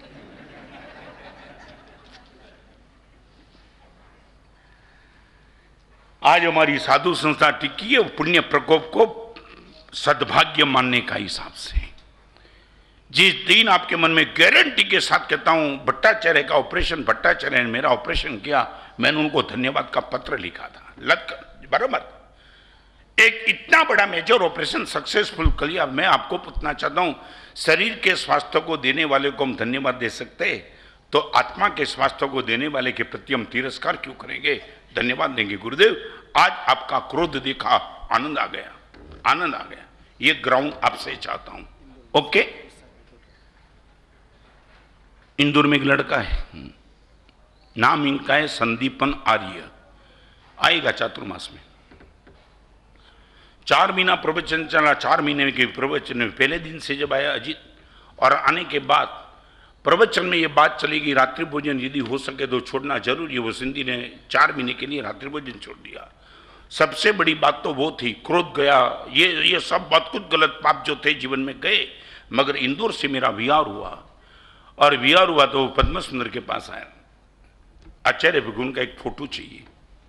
A: आज हमारी साधु संस्था टिकी है पुण्य प्रकोप को सद्भाग्य मानने का हिसाब से। जिस दिन आपके मन में गारंटी के साथ कहता हूं भट्टाचार्य का ऑपरेशन, भट्टाचार्य ने मेरा ऑपरेशन किया, मैंने उनको धन्यवाद का पत्र लिखा था, लग बराबर। एक इतना बड़ा मेजर ऑपरेशन सक्सेसफुल कर लिया। मैं आपको पूछना चाहता हूं, शरीर के स्वास्थ्य को देने वाले को हम धन्यवाद दे सकते, तो आत्मा के स्वास्थ्य को देने वाले के प्रति हम तिरस्कार क्यों करेंगे? धन्यवाद देंगे। गुरुदेव आज आपका क्रोध देखा, आनंद आ गया, आनंद आ गया। ये ग्राउंड आपसे चाहता हूं। ओके। इंदौर में एक लड़का है, नाम इनका है संदीपन आर्य, आएगा चातुर्मास में। 4 महीना प्रवचन चला। 4 महीने के प्रवचन में पहले दिन से जब आया अजीत, और आने के बाद प्रवचन में ये बात चलेगी रात्रि भोजन यदि हो सके तो छोड़ना जरूरी है। वो सिंधी ने 4 महीने के लिए रात्रि भोजन छोड़ दिया। सबसे बड़ी बात तो वो थी, क्रोध गया, ये सब बहुत कुछ गलत पाप जो थे जीवन में गए। मगर इंदौर से मेरा विहार हुआ, और विहार हुआ तो पद्म सुंदर के पास आया, आचार्य भगवान का एक फोटो चाहिए।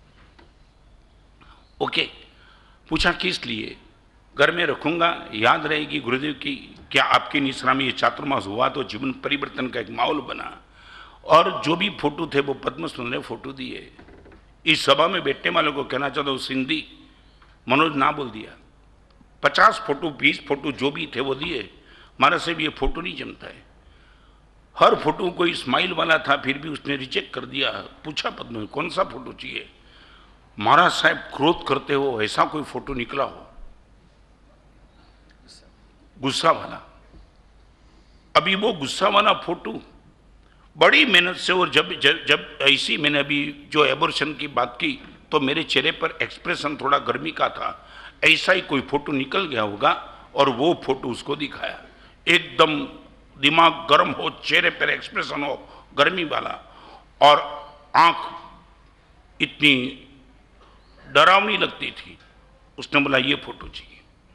A: ओके, पूछा किस लिए? घर में रखूंगा, याद रहेगी गुरुदेव की। क्या आपकी निश्रा में ये चातुर्मास हुआ तो जीवन परिवर्तन का एक माहौल बना। और जो भी फोटो थे वो पद्म सुंदर ने फोटो दिए। इस सभा में बैठने वालों को कहना चाहता हूँ, सिंधी मनोज ना बोल दिया, 50 फोटो 20 फोटो जो भी थे वो दिए। हमारा से भी ये फोटो नहीं जमता है। हर फोटो कोई स्माइल वाला था, फिर भी उसने रिजेक्ट कर दिया। पूछा पद्म कौन सा फोटो चाहिए? महाराज साहब क्रोध करते हो ऐसा कोई फोटो निकला हो, गुस्सा वाला। अभी वो गुस्सा वाला फोटो बड़ी मेहनत से, और जब ऐसी मैंने अभी जो एबॉर्शन की बात की तो मेरे चेहरे पर एक्सप्रेशन थोड़ा गर्मी का था। ऐसा ही कोई फोटो निकल गया होगा, और वो फोटो उसको दिखाया। एकदम दिमाग गर्म हो, चेहरे पर एक्सप्रेशन हो गर्मी वाला, और आंख इतनी डरावनी लगती थी। उसने बोला ये फोटो चाहिए।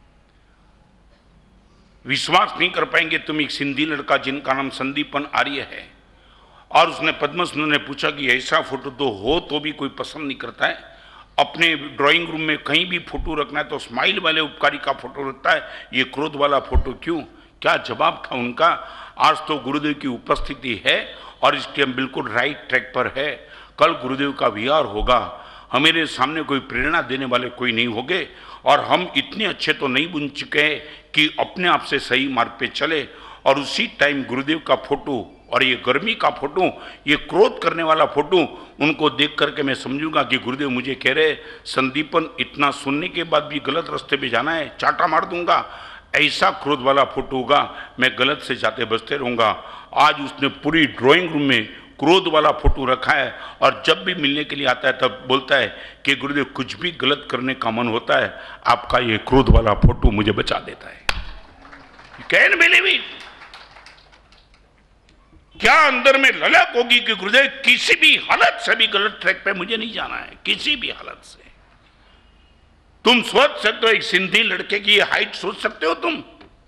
A: विश्वास नहीं कर पाएंगे तुम, एक सिंधी लड़का जिनका नाम संदीपन आर्य है, और उसने पद्म सुंदर ने पूछा कि ऐसा फोटो तो हो तो भी कोई पसंद नहीं करता है। अपने ड्राइंग रूम में कहीं भी फोटो रखना है तो स्माइल वाले उपकारी का फोटो रखता है, ये क्रोध वाला फोटो क्यों? क्या जवाब था उनका। आज तो गुरुदेव की उपस्थिति है और इसके हम बिल्कुल राइट ट्रैक पर है। कल गुरुदेव का विहार होगा, हमारे सामने कोई प्रेरणा देने वाले कोई नहीं होंगे, और हम इतने अच्छे तो नहीं बन चुके कि अपने आप से सही मार्ग पे चले। और उसी टाइम गुरुदेव का फोटो और ये गर्मी का फोटो, ये क्रोध करने वाला फोटो, उनको देख करके मैं समझूंगा कि गुरुदेव मुझे कह रहे संदीपन इतना सुनने के बाद भी गलत रास्ते पे जाना है, चाटा मार दूंगा। ऐसा क्रोध वाला फोटो होगा, मैं गलत से जाते बचते रहूंगा। आज उसने पूरी ड्राइंग रूम में क्रोध वाला फोटो रखा है, और जब भी मिलने के लिए आता है तब बोलता है कि गुरुदेव कुछ भी गलत करने का मन होता है, आपका ये क्रोध वाला फोटो मुझे बचा देता है। Can believe it? क्या अंदर में ललक होगी कि गुरुदेव किसी भी हालत से भी गलत ट्रैक पे मुझे नहीं जाना है, किसी भी हालत से। तुम सोच सकते हो एक सिंधी लड़के की ये हाइट सोच सकते हो तुम?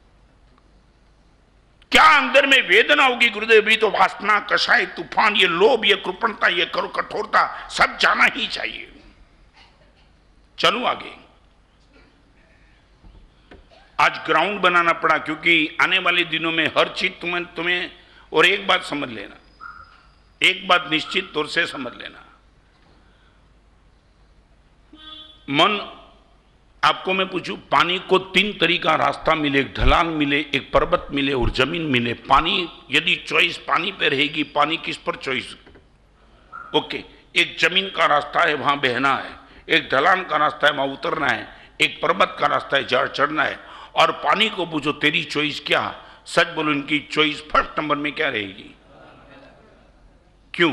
A: क्या अंदर में वेदना होगी गुरुदेव? भी तो वासना, कषाय, तूफान, ये लोभ, ये कृपणता, ये कठोरता सब जाना ही चाहिए। चलो आगे। आज ग्राउंड बनाना पड़ा क्योंकि आने वाले दिनों में हर चीज तुम्हें और एक बात समझ लेना, एक बात निश्चित तौर से समझ लेना, मन आपको मैं पूछूं, पानी को 3 तरीका रास्ता मिले, एक ढलान मिले, एक पर्वत मिले और जमीन मिले। पानी यदि चॉइस पानी पे रहेगी, पानी किस पर चॉइस? ओके, एक जमीन का रास्ता है वहां बहना है, एक ढलान का रास्ता है वहां उतरना है, एक पर्वत का रास्ता है जहां चढ़ना है। और पानी को पूछो तेरी चॉइस क्या? सच बोलो, इनकी चॉइस फर्स्ट नंबर में क्या रहेगी? क्यों?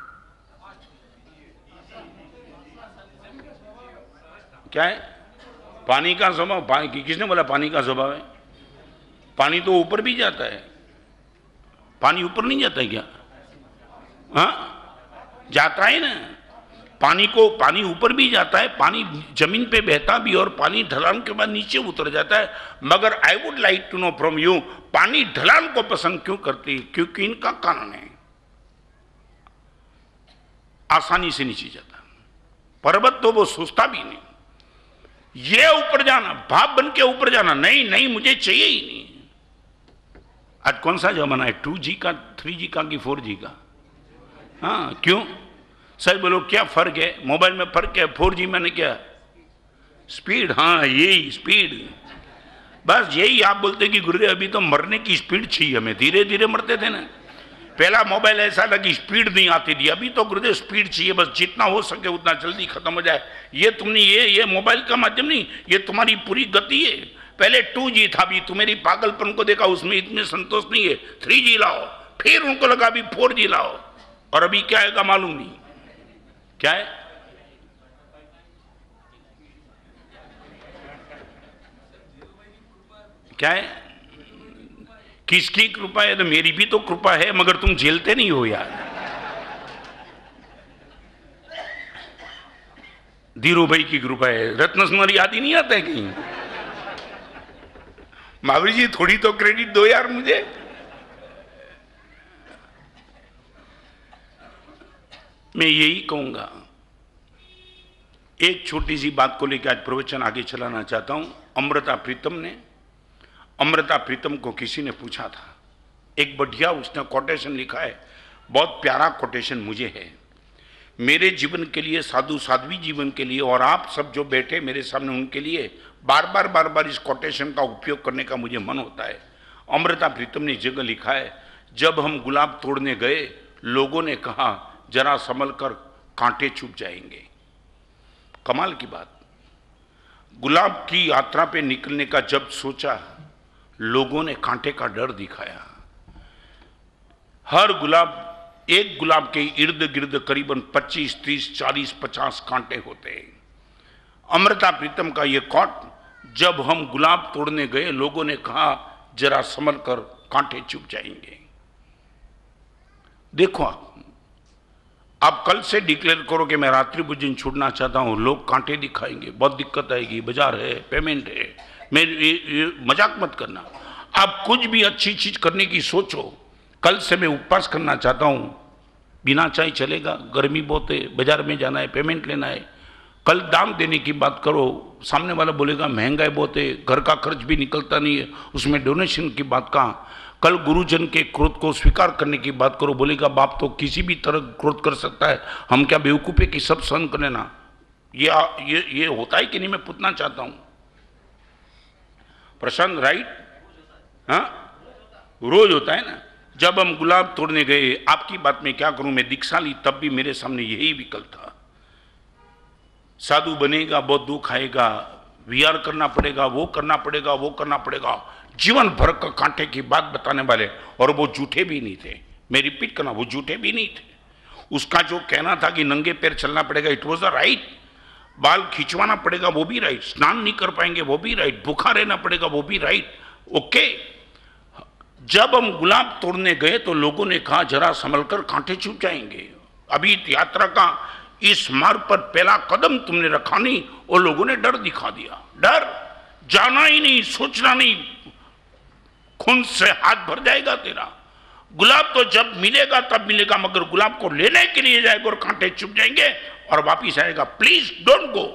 A: क्या है? पानी का स्वभाव। किसने बोला पानी का स्वभाव है? पानी तो ऊपर भी जाता है। पानी ऊपर नहीं जाता है क्या? हाँ, जाता है ना। पानी ऊपर भी जाता है, पानी जमीन पे बहता भी, और पानी ढलान के बाद नीचे उतर जाता है। मगर I would like to know from you, पानी ढलान को पसंद क्यों करती है? क्योंकि इनका कारण है, आसानी से नीचे जाता। पर्वत तो वो सोचता भी नहीं, ये ऊपर जाना, भाप बन के ऊपर जाना, नहीं नहीं मुझे चाहिए ही नहीं। आज कौन सा जमाना है? 2G का, 3G का कि 4G का? हाँ, क्यों? सच बोलो, क्या फर्क है? मोबाइल में फर्क है। 4G मैंने क्या? स्पीड। हाँ, यही स्पीड, बस यही। आप बोलते कि गुरुदेव अभी तो मरने की स्पीड चाहिए हमें, धीरे धीरे मरते थे ना। पहला मोबाइल ऐसा था कि स्पीड नहीं आती थी, अभी तो गुरुदेव स्पीड चाहिए, बस जितना हो सके उतना जल्दी खत्म हो जाए। ये तुमने ये मोबाइल का माध्यम नहीं, ये तुम्हारी पूरी गति है। पहले 2G था, अभी तुम्हारी पागलपन को देखा, उसमें इतने संतोष नहीं है, 3G लाओ। फिर उनको लगा अभी 4G लाओ, और अभी क्या आएगा मालूम नहीं। क्या है? क्या है? किसकी कृपा है? तो मेरी भी तो कृपा है, मगर तुम झेलते नहीं हो यार। धीरू भाई की कृपा है, रत्नसुंदरी आदि नहीं आता है कहीं? महावीर जी थोड़ी तो क्रेडिट दो यार मुझे। मैं यही कहूंगा, एक छोटी सी बात को लेकर आज प्रवचन आगे चलाना चाहता हूं। अमृता प्रीतम को किसी ने पूछा था, एक बढ़िया उसने कोटेशन लिखा है, बहुत प्यारा कोटेशन मुझे है, मेरे जीवन के लिए, साधु साध्वी जीवन के लिए, और आप सब जो बैठे मेरे सामने उनके लिए बार बार इस कोटेशन का उपयोग करने का मुझे मन होता है। अमृता प्रीतम ने जगह लिखा है, जब हम गुलाब तोड़ने गए लोगों ने कहा जरा संभल कर कांटे चुभ जाएंगे। कमाल की बात, गुलाब की यात्रा पे निकलने का जब सोचा लोगों ने कांटे का डर दिखाया। हर गुलाब, एक गुलाब के इर्द गिर्द करीबन 25, 30, 40, 50 कांटे होते हैं। अमृता प्रीतम का ये कोट, जब हम गुलाब तोड़ने गए लोगों ने कहा जरा संभल कर कांटे चुभ जाएंगे। देखो आप कल से डिक्लेयर करो कि मैं रात्रि भोजन छोड़ना चाहता हूं, लोग कांटे दिखाएंगे, बहुत दिक्कत आएगी, बाजार है, पेमेंट है। मैं ये मजाक मत करना। आप कुछ भी अच्छी चीज करने की सोचो। कल से मैं उपवास करना चाहता हूं, बिना चाय चलेगा, गर्मी बहुत है, बाजार में जाना है, पेमेंट लेना है। कल दान देने की बात करो, सामने वाला बोलेगा महंगाई बहुत है, घर का खर्च भी निकलता नहीं है, उसमें डोनेशन की बात कहाँ। कल गुरुजन के क्रोध को स्वीकार करने की बात करो, बोलेगा बाप तो किसी भी तरह क्रोध कर सकता है, हम क्या बेवकूफ है कि सब सहन कर लेना। ये होता है कि नहीं, मैं पूछना चाहता हूं। प्रशांत, राइट? हाँ, रोज होता है ना। जब हम गुलाब तोड़ने गए, आपकी बात में क्या करूं, मैं दीक्षा ली तब भी मेरे सामने यही विकल्प था। साधु बनेगा, बहुत दुख आएगा, विहार करना पड़ेगा, वो करना पड़ेगा, वो करना पड़ेगा, जीवन भर का कांटे की बात बताने वाले, और वो झूठे भी नहीं थे। मैं रिपीट करना, वो झूठे भी नहीं थे। उसका जो कहना था कि नंगे पैर चलना पड़ेगा, इट वॉज द राइट। बाल खिंचवाना पड़ेगा वो भी राइट, स्नान नहीं कर पाएंगे वो भी राइट, भूखा रहना पड़ेगा वो भी राइट, ओके। जब हम गुलाब तोड़ने गए तो लोगों ने कहा जरा संभलकर, कांटे चुभ जाएंगे, अभी यात्रा का इस मार्ग पर पहला कदम तुमने रखा नहीं। और लोगों ने डर दिखा दिया, डर, जाना ही नहीं, सोचना नहीं, खून से हाथ भर जाएगा तेरा। गुलाब तो जब मिलेगा तब मिलेगा, मगर गुलाब को लेने के लिए जाएगा और कांटे चुभ जाएंगे और वापिस आएगा, प्लीज डोंट गो।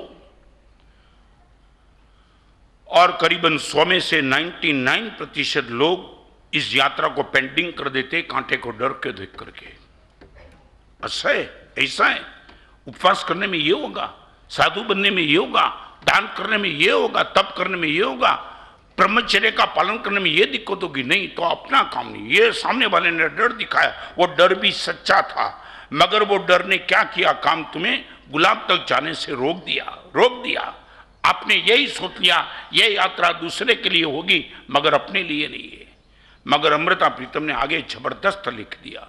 A: और करीबन 100 में से 99% लोग इस यात्रा को पेंडिंग कर देते, कांटे को डर के देख करके। अच्छा है, ऐसा है, उपवास करने में ये होगा, साधु बनने में ये होगा, दान करने में ये होगा, तप करने में ये होगा, ब्रह्मचर्य का पालन करने में ये दिक्कत होगी, नहीं तो अपना काम नहीं। ये सामने वाले ने डर दिखाया, वो डर भी सच्चा था, मगर वो डर ने क्या किया, काम तुम्हें गुलाब तक जाने से रोक दिया। आपने यही सोच लिया ये यात्रा दूसरे के लिए होगी मगर अपने लिए नहीं है। मगर अमृता प्रीतम ने आगे जबरदस्त लिख दिया।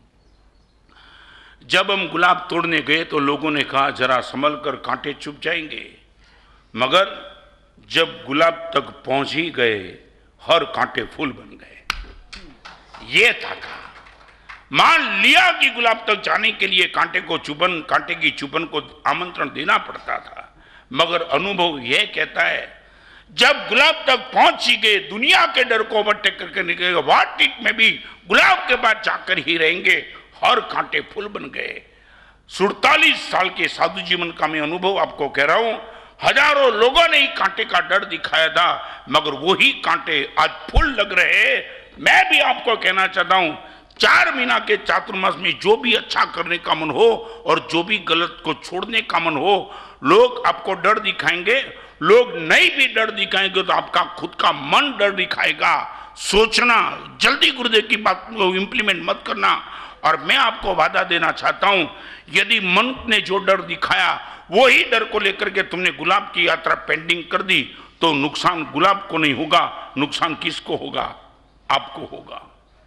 A: जब हम गुलाब तोड़ने गए तो लोगों ने कहा जरा संभल कर, कांटे चुभ जाएंगे, मगर जब गुलाब तक पहुंच ही गए हर कांटे फूल बन गए। ये था कहा, मान लिया कि गुलाब तक जाने के लिए कांटे की चुभन को आमंत्रण देना पड़ता था, मगर अनुभव यह कहता है जब गुलाब तक पहुंच ही गए, दुनिया के डर को ओवरटेक करके निकलेगा, वाट इट में भी गुलाब के बाद जाकर ही रहेंगे, हर कांटे फूल बन गए। 47 साल के साधु जीवन का मैं अनुभव आपको कह रहा हूं, हजारों लोगों ने ही कांटे का डर दिखाया था, मगर वही कांटे आज फूल लग रहे। मैं भी आपको कहना चाहता हूं, 4 महीना के चातुर्मास में जो भी अच्छा करने का मन हो और जो भी गलत को छोड़ने का मन हो, लोग आपको डर दिखाएंगे, लोग नहीं भी डर दिखाएंगे तो आपका खुद का मन डर दिखाएगा। सोचना, जल्दी गुरुदेव की बात को इंप्लीमेंट मत करना। और मैं आपको वादा देना चाहता हूं, यदि मन ने जो डर दिखाया वही डर को लेकर के तुमने गुलाब की यात्रा पेंडिंग कर दी, तो नुकसान गुलाब को नहीं होगा, नुकसान किसको होगा? आपको होगा।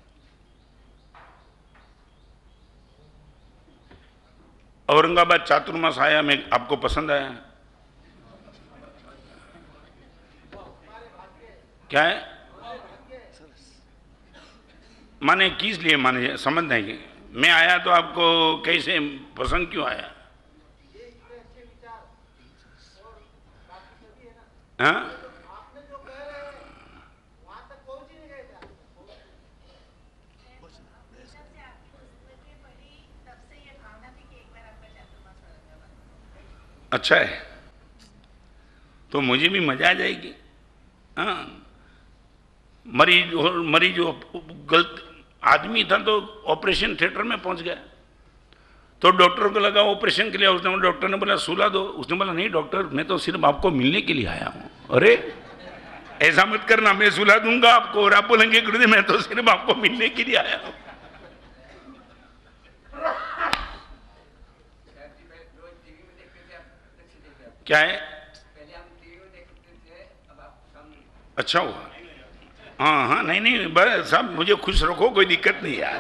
A: औरंगाबाद चातुर्मास आया, मैं आपको पसंद आया? क्या है माने किस लिए माने समझ नहीं, मैं आया तो आपको कैसे पसंद क्यों आया? हाँ? अच्छा है, तो मुझे भी मजा आ जाएगी। हाँ, मरीज गलत आदमी था तो ऑपरेशन थिएटर में पहुंच गया, तो डॉक्टर को लगा ऑपरेशन के लिए, उसने डॉक्टर ने बोला सुला दो, उसने बोला नहीं डॉक्टर, मैं तो सिर्फ आपको मिलने के लिए आया हूं। अरे ऐसा मत करना, मैं सुला दूंगा आपको और आप बोलेंगे गुरुदेव मैं तो सिर्फ आपको मिलने के लिए आया हूं। क्या है? अच्छा हुआ। हाँ हाँ, नहीं बस साहब मुझे खुश रखो, कोई दिक्कत नहीं यार।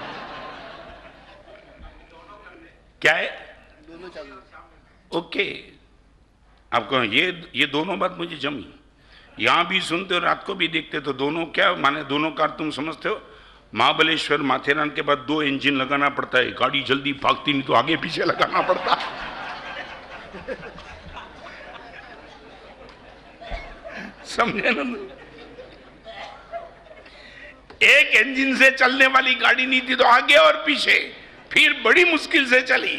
A: क्या है? ओके, आपको ये दोनों बात मुझे जमी, यहां भी सुनते हो रात को भी देखते, तो दोनों क्या माने, दोनों कार तुम समझते हो? महाबलेश्वर माथेरान के बाद 2 इंजन लगाना पड़ता है, गाड़ी जल्दी भागती नहीं तो आगे पीछे लगाना पड़ता। समझे ना? एक इंजन से चलने वाली गाड़ी नहीं थी तो आगे और पीछे, फिर बड़ी मुश्किल से चली।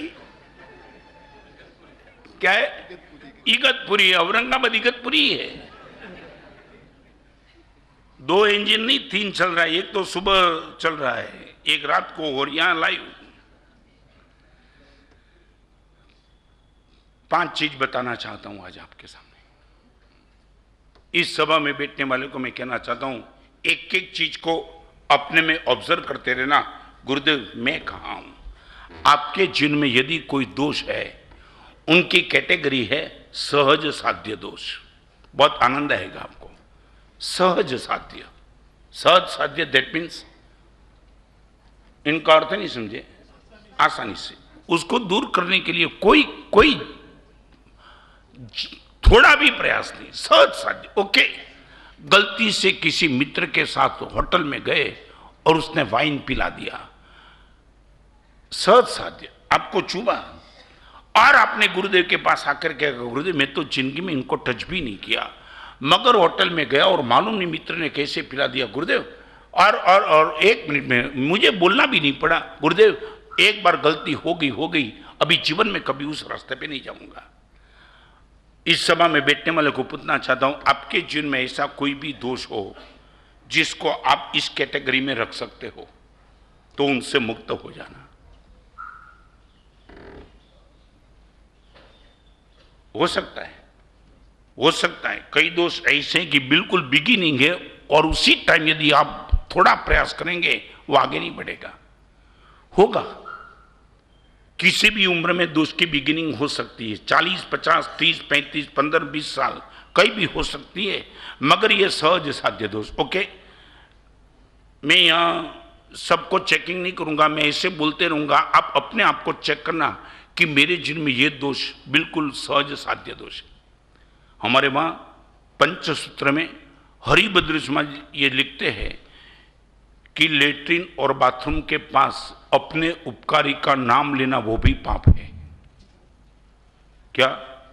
A: क्या है? इगतपुरी, औरंगाबाद इगतपुरी है। 2 इंजन नहीं 3 चल रहा है, एक तो सुबह चल रहा है, एक रात को, और यहां लाइव। 5 चीज बताना चाहता हूं आज आपके सामने। इस सभा में बैठने वाले को मैं कहना चाहता हूं, एक एक चीज को अपने में ऑब्जर्व करते रहना। गुरुदेव मैं कहा हूं, आपके जीवन में यदि कोई दोष है, उनकी कैटेगरी है सहज साध्य दोष। बहुत आनंद आएगा आपको। सहज साध्य दैट मीन्स, इनका अर्थ नहीं समझे? आसानी से। उसको दूर करने के लिए कोई थोड़ा भी प्रयास नहीं, सहज साध्य। ओके, गलती से किसी मित्र के साथ होटल में गए और उसने वाइन पिला दिया, सहज साध्य, आपको चुभा और आपने गुरुदेव के पास आकर के, गुरुदेव मैं तो जिंदगी में इनको टच भी नहीं किया, मगर होटल में गया और मालूम नहीं मित्र ने कैसे पिला दिया गुरुदेव, और 1 मिनट में मुझे बोलना भी नहीं पड़ा, गुरुदेव एक बार गलती हो गई, अभी जीवन में कभी उस रास्ते पे नहीं जाऊंगा। इस सभा में बैठने वाले को पूछना चाहता हूं, आपके जीवन में ऐसा कोई भी दोष हो जिसको आप इस कैटेगरी में रख सकते हो तो उनसे मुक्त हो जाना। हो सकता है कई दोष ऐसे हैं कि बिल्कुल बिगिनिंग है और उसी टाइम यदि आप थोड़ा प्रयास करेंगे वो आगे नहीं बढ़ेगा। होगा, किसी भी उम्र में दोष की बिगिनिंग हो सकती है, 40, 50, 30, 35, 15, 20 साल कई भी हो सकती है, मगर ये सहज साध्य दोष। ओके, मैं यहां सबको चेकिंग नहीं करूंगा, मैं ऐसे बोलते रहूंगा, आप अपने आप को चेक करना कि मेरे जीवन में ये दोष बिल्कुल सहज साध्य दोष है। हमारे वहां पंचसूत्र में हरिभद्र समाज ये लिखते हैं कि लेट्रिन और बाथरूम के पास अपने उपकारी का नाम लेना वो भी पाप है। क्या?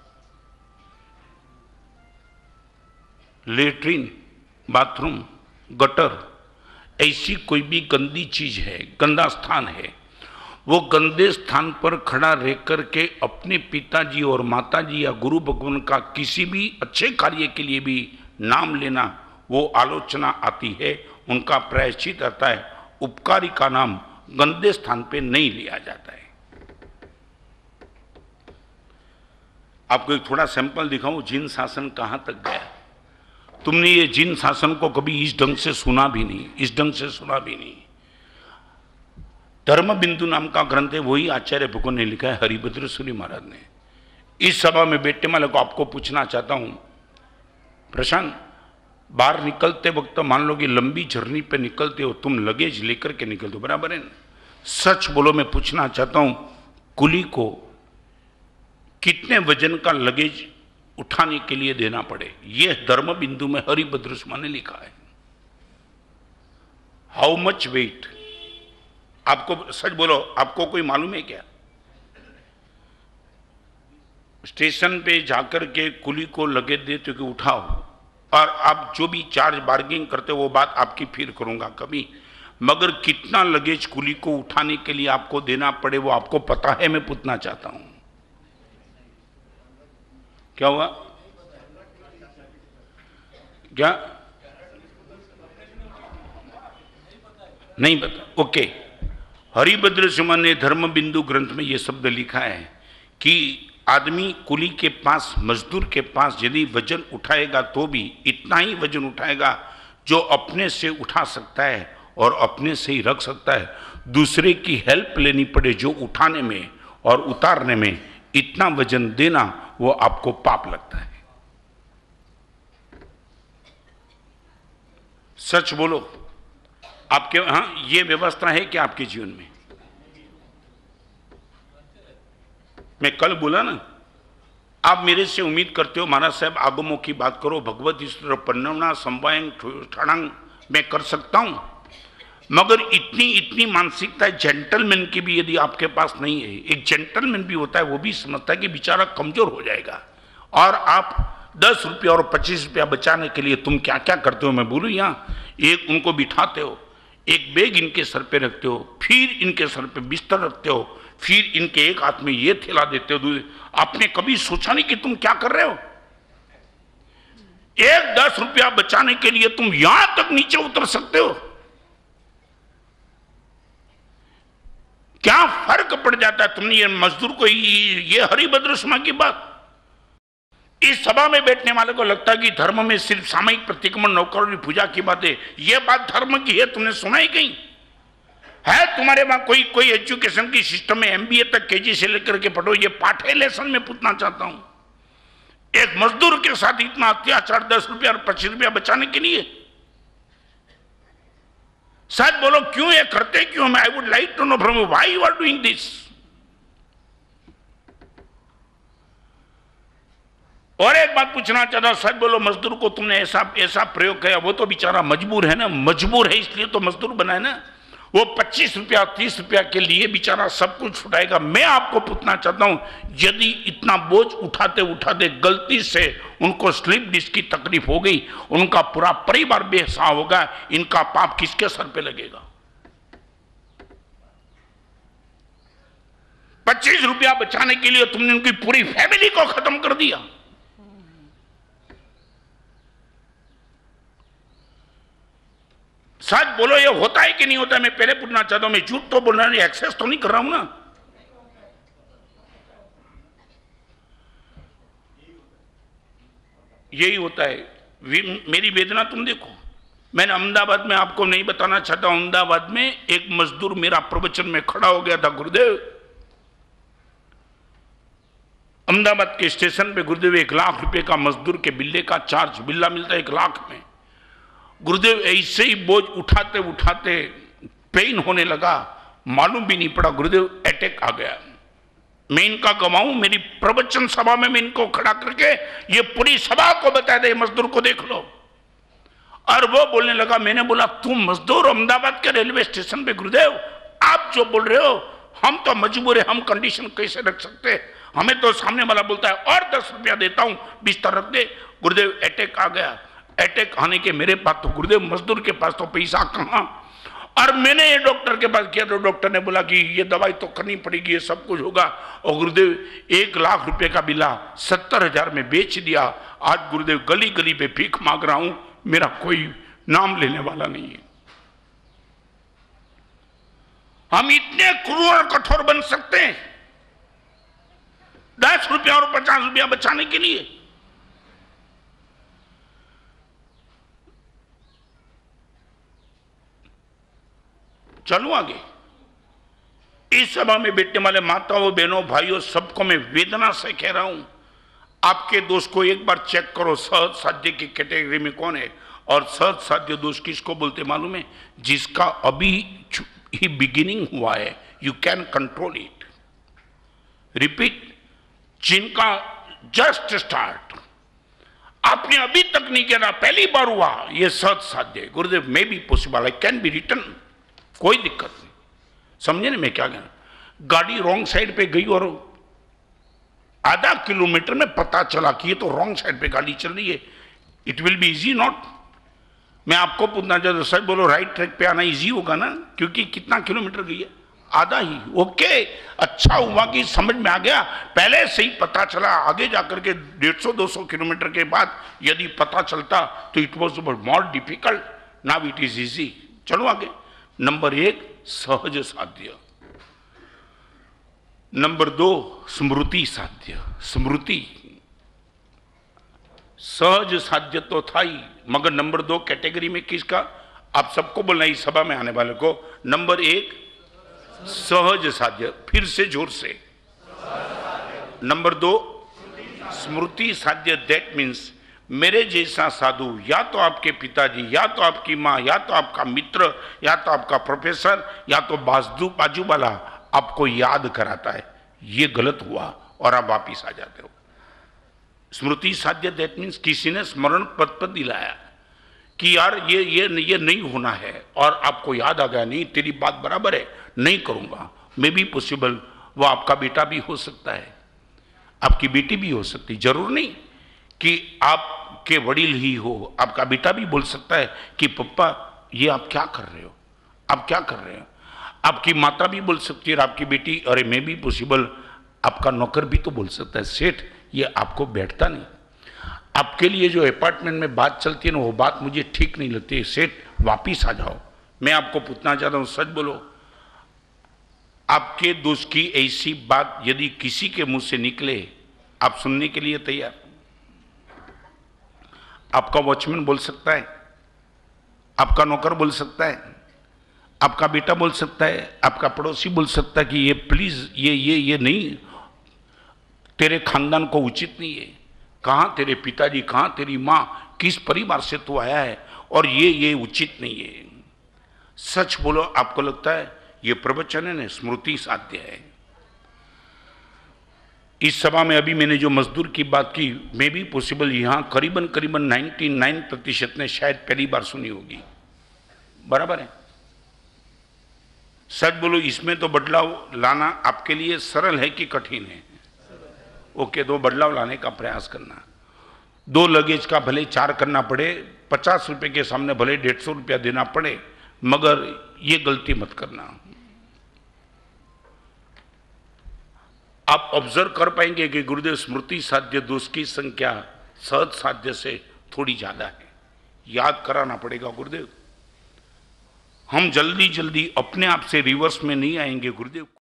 A: लेट्रिन, बाथरूम, गटर, ऐसी कोई भी गंदी चीज है, गंदा स्थान है, वो गंदे स्थान पर खड़ा रह कर के अपने पिताजी और माताजी या गुरु भगवान का किसी भी अच्छे कार्य के लिए भी नाम लेना वो आलोचना आती है, उनका प्रायश्चित आता है। उपकारी का नाम गंदे स्थान पे नहीं लिया जाता है। आपको एक थोड़ा सैंपल दिखाऊं, जिन शासन कहां तक गया। तुमने ये जिन शासन को कभी इस ढंग से सुना भी नहीं, धर्म बिंदु नाम का ग्रंथ है, वही आचार्य भगवान ने लिखा है, हरिभद्रसूरी महाराज ने। इस सभा में बैठने वाले को आपको पूछना चाहता हूं, प्रशांत, बाहर निकलते वक्त मान लो कि लंबी जर्नी पे निकलते हो, तुम लगेज लेकर के निकलते हो, बराबर है ना? सच बोलो, मैं पूछना चाहता हूं, कुली को कितने वजन का लगेज उठाने के लिए देना पड़े? यह धर्म बिंदु में हरिभद्रसूरी ने लिखा है। How much weight? आपको सच बोलो, आपको कोई मालूम है क्या? स्टेशन पे जाकर के कुली को लगेज देते कि उठाओ, और आप जो भी चार्ज बार्गेनिंग करते हो वो बात आपकी फिर करूंगा कभी, मगर कितना लगेज कुली को उठाने के लिए आपको देना पड़े वो आपको पता है? मैं पूछना चाहता हूं। क्या हुआ? क्या नहीं पता? ओके, हरिभद्रसूरी ने धर्म बिंदु ग्रंथ में यह शब्द लिखा है कि आदमी कुली के पास, मजदूर के पास यदि वजन उठाएगा तो भी इतना ही वजन उठाएगा जो अपने से उठा सकता है और अपने से ही रख सकता है। दूसरे की हेल्प लेनी पड़े जो उठाने में और उतारने में, इतना वजन देना वो आपको पाप लगता है। सच बोलो, आपके हाँ ये व्यवस्था है क्या आपके जीवन में? मैं कल बोला ना, आप मेरे से उम्मीद करते हो महाराज साहब आगमों की बात करो, भगवत ईश्वर पन्नवना संवायंग ठाणांग मैं कर सकता हूं, मगर इतनी मानसिकता जेंटलमैन की भी यदि आपके पास नहीं है, एक जेंटलमैन भी होता है वो भी समझता है कि बेचारा कमजोर हो जाएगा, और आप 10 रुपया और 25 रुपया बचाने के लिए तुम क्या क्या करते हो मैं बोलूं? यहाँ एक उनको बिठाते हो, एक बैग इनके सर पे रखते हो, फिर इनके सर पे बिस्तर रखते हो, फिर इनके एक हाथ में ये थैला देते हो। आपने कभी सोचा नहीं कि तुम क्या कर रहे हो? एक 10 रुपया बचाने के लिए तुम यहां तक नीचे उतर सकते हो। क्या फर्क पड़ जाता है? तुमने ये मजदूर को, ये हरिभद्रसूरी की बात, इस सभा में बैठने वाले को लगता है कि धर्म में सिर्फ सामयिक प्रतिक्रमण नौकरी पूजा की बात है। यह बात धर्म की है, तुमने सुना ही कहीं है? तुम्हारे वहां कोई एजुकेशन की सिस्टम में एमबीए तक केजी से लेकर के पढ़ो, ये पाठ है लेसन में पूछना चाहता हूं। एक मजदूर के साथ इतना अत्याचार 10 रुपया और 25 रुपया बचाने के लिए। शायद बोलो क्यों ये करते क्यों? मैं I would like to know from you why you are doing this. और एक बात पूछना चाहता हूं, सच बोलो, मजदूर को तुमने ऐसा प्रयोग किया, वो तो बेचारा मजबूर है ना, मजबूर है इसलिए तो मजदूर बनाए ना। वो 25 रुपया 30 रुपया के लिए बेचारा सब कुछ उठाएगा। मैं आपको पूछना चाहता हूं, यदि इतना बोझ उठाते उठाते गलती से उनको स्लिप डिस्क की तकलीफ हो गई, उनका पूरा परिवार बेसहा होगा, इनका पाप किसके सर पे लगेगा? 25 रुपया बचाने के लिए तुमने उनकी पूरी फैमिली को खत्म कर दिया। सच बोलो, ये होता है कि नहीं होता है? मैं पहले पूछना चाहता हूं, मैं झूठ तो बोल रहा हूं, एक्सेस तो नहीं कर रहा हूं ना। यही होता है। मेरी वेदना तुम देखो। मैंने अहमदाबाद में, आपको नहीं बताना चाहता, अहमदाबाद में एक मजदूर मेरा प्रवचन में खड़ा हो गया था। गुरुदेव, अहमदाबाद के स्टेशन पे गुरुदेव 1 लाख रुपए का मजदूर के बिल्ले का चार्ज, बिल्ला मिलता है 1 लाख में। गुरुदेव ऐसे ही बोझ उठाते उठाते पेन होने लगा, मालूम भी नहीं पड़ा गुरुदेव अटैक आ गया। मैं इनका गवाऊं, मेरी प्रवचन सभा में मैं इनको खड़ा करके ये पूरी सभा को बता दे, मजदूर को देख लो। और वो बोलने लगा, मैंने बोला तुम मजदूर अहमदाबाद के रेलवे स्टेशन पे, गुरुदेव आप जो बोल रहे हो, हम तो मजबूर है, हम कंडीशन कैसे रख सकते? हमें तो सामने वाला बोलता है और 10 रुपया देता हूं, बिस्तर रख दे। गुरुदेव अटैक आ गया। अटैक आने के मेरे पास तो गुरुदेव, मजदूर के पास तो पैसा कहां? और मैंने ये डॉक्टर के पास किया तो डॉक्टर ने बोला कि ये दवाई तो करनी पड़ेगी, ये सब कुछ होगा। और गुरुदेव 1 लाख रुपए का बिला 70,000 में बेच दिया। आज गुरुदेव गली गली पे भीख मांग रहा हूं, मेरा कोई नाम लेने वाला नहीं है। हम इतने क्रूर और कठोर बन सकते हैं 10 रुपया और 50 रुपया बचाने के लिए? चलो आगे। इस सभा में बैठने वाले माताओं, बहनों, भाइयों, सबको मैं वेदना से कह रहा हूं, आपके दोष को एक बार चेक करो, सहज साध्य की कैटेगरी में कौन है। और सहज साध्य दोष किसको बोलते मालूम है? जिसका अभी ही बिगिनिंग हुआ है, you can control it. Repeat, जिनका जस्ट स्टार्ट, आपने अभी तक नहीं किया, पहली बार हुआ, यह सहज साध्य। गुरुदेव may be possible, I can be return, कोई दिक्कत नहीं। समझे ना मैं क्या कहना? गाड़ी रॉन्ग साइड पे गई और आधा किलोमीटर में पता चला कि ये तो रॉन्ग साइड पे गाड़ी चल रही है, it will be easy not? मैं आपको पूछना चाहता हूं, सच बोलो, राइट ट्रैक पे आना इजी होगा ना? क्योंकि कितना किलोमीटर गई है? आधा ही। ओके, अच्छा हुआ कि समझ में आ गया, पहले से ही पता चला। आगे जाकर के 150-200 किलोमीटर के बाद यदि पता चलता तो it was more difficult, now it is easy. चलो आगे। नंबर 1 सहज साध्य, नंबर 2 स्मृति साध्य। स्मृति, सहज साध्य तो था ही, मगर नंबर 2 कैटेगरी में किसका? आप सबको बोलना, इस सभा में आने वाले को। नंबर 1 सहज साध्य, फिर से जोर से। नंबर 2 स्मृति साध्य, दैट मीन्स मेरे जैसा साधु, या तो आपके पिताजी, या तो आपकी माँ, या तो आपका मित्र, या तो आपका प्रोफेसर, या तो बाजू वाला आपको याद कराता है ये गलत हुआ और आप वापिस आ जाते हो। स्मृति साध्य, दैट मीन्स किसी ने स्मरण पद दिलाया कि यार ये नहीं होना है, और आपको याद आ गया, नहीं तेरी बात बराबर है, नहीं करूंगा। मे बी पॉसिबल वो आपका बेटा भी हो सकता है, आपकी बेटी भी हो सकती, जरूर नहीं कि आपके वडील ही हो, आपका बेटा भी बोल सकता है कि पप्पा ये आप क्या कर रहे हो, आप क्या कर रहे हो। आपकी माता भी बोल सकती है, और आपकी बेटी, अरे मैं भी पॉसिबल, आपका नौकर भी तो बोल सकता है, सेठ ये आपको बैठता नहीं, आपके लिए जो अपार्टमेंट में बात चलती है ना, वो बात मुझे ठीक नहीं लगती, सेठ वापिस आ जाओ। मैं आपको पूछना चाहता हूँ, सच बोलो, आपके दोस्त की ऐसी बात यदि किसी के मुंह से निकले, आप सुनने के लिए तैयार? आपका वॉचमैन बोल सकता है, आपका नौकर बोल सकता है, आपका बेटा बोल सकता है, आपका पड़ोसी बोल सकता है कि ये प्लीज ये नहीं, तेरे खानदान को उचित नहीं है। कहाँ तेरे पिताजी, कहाँ तेरी माँ, किस परिवार से तू आया है, और ये उचित नहीं है। सच बोलो, आपको लगता है ये प्रवचन है ना स्मृति साध्य है। इस सभा में अभी मैंने जो मजदूर की बात की, मे भी पॉसिबल यहां करीबन 99% ने शायद पहली बार सुनी होगी। बराबर है? सच बोलो, इसमें तो बदलाव लाना आपके लिए सरल है कि कठिन है? ओके, तो बदलाव लाने का प्रयास करना। 2 लगेज का भले 4 करना पड़े, 50 रुपए के सामने भले 150 रुपया देना पड़े, मगर ये गलती मत करना। आप ऑब्जर्व कर पाएंगे कि गुरुदेव स्मृति साध्य दोष की संख्या सहज साध्य से थोड़ी ज्यादा है। याद कराना पड़ेगा गुरुदेव। हम जल्दी जल्दी अपने आप से रिवर्स में नहीं आएंगे गुरुदेव।